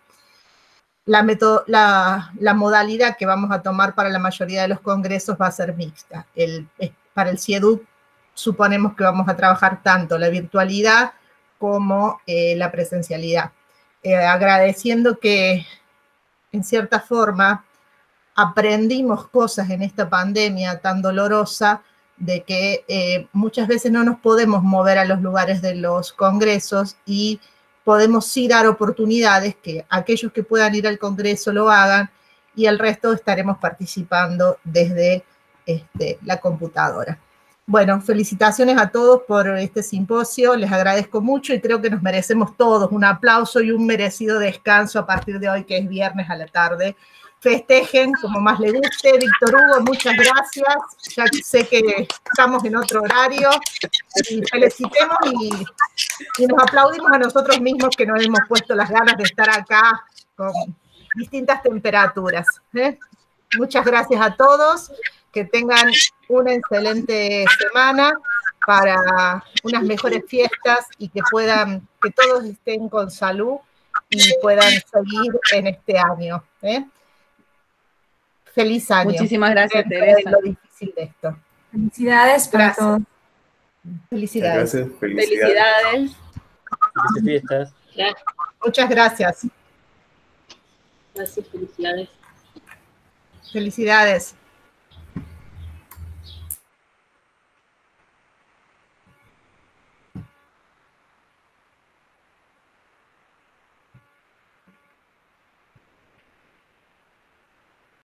La, metodo, la, la modalidad que vamos a tomar para la mayoría de los congresos va a ser mixta. El, para el CIEDUC suponemos que vamos a trabajar tanto la virtualidad como eh, la presencialidad. Eh, agradeciendo que, en cierta forma, aprendimos cosas en esta pandemia tan dolorosa, de que eh, muchas veces no nos podemos mover a los lugares de los congresos, y podemos sí dar oportunidades que aquellos que puedan ir al congreso lo hagan, y el resto estaremos participando desde este, la computadora. Bueno, felicitaciones a todos por este simposio, les agradezco mucho y creo que nos merecemos todos un aplauso y un merecido descanso a partir de hoy, que es viernes a la tarde. Festejen como más les guste. Víctor Hugo, muchas gracias. Ya sé que estamos en otro horario. Y felicitemos y, y nos aplaudimos a nosotros mismos, que nos hemos puesto las ganas de estar acá con distintas temperaturas, ¿eh? Muchas gracias a todos. Que tengan una excelente semana, para unas mejores fiestas, y que puedan, que todos estén con salud y puedan seguir en este año, ¿eh? Feliz año. Muchísimas gracias, Dentro Teresa. de lo difícil de esto. Felicidades para Gracias. todos. Felicidades. Gracias, Felicidades. Felices fiestas. Muchas gracias. Gracias, felicidades. Felicidades.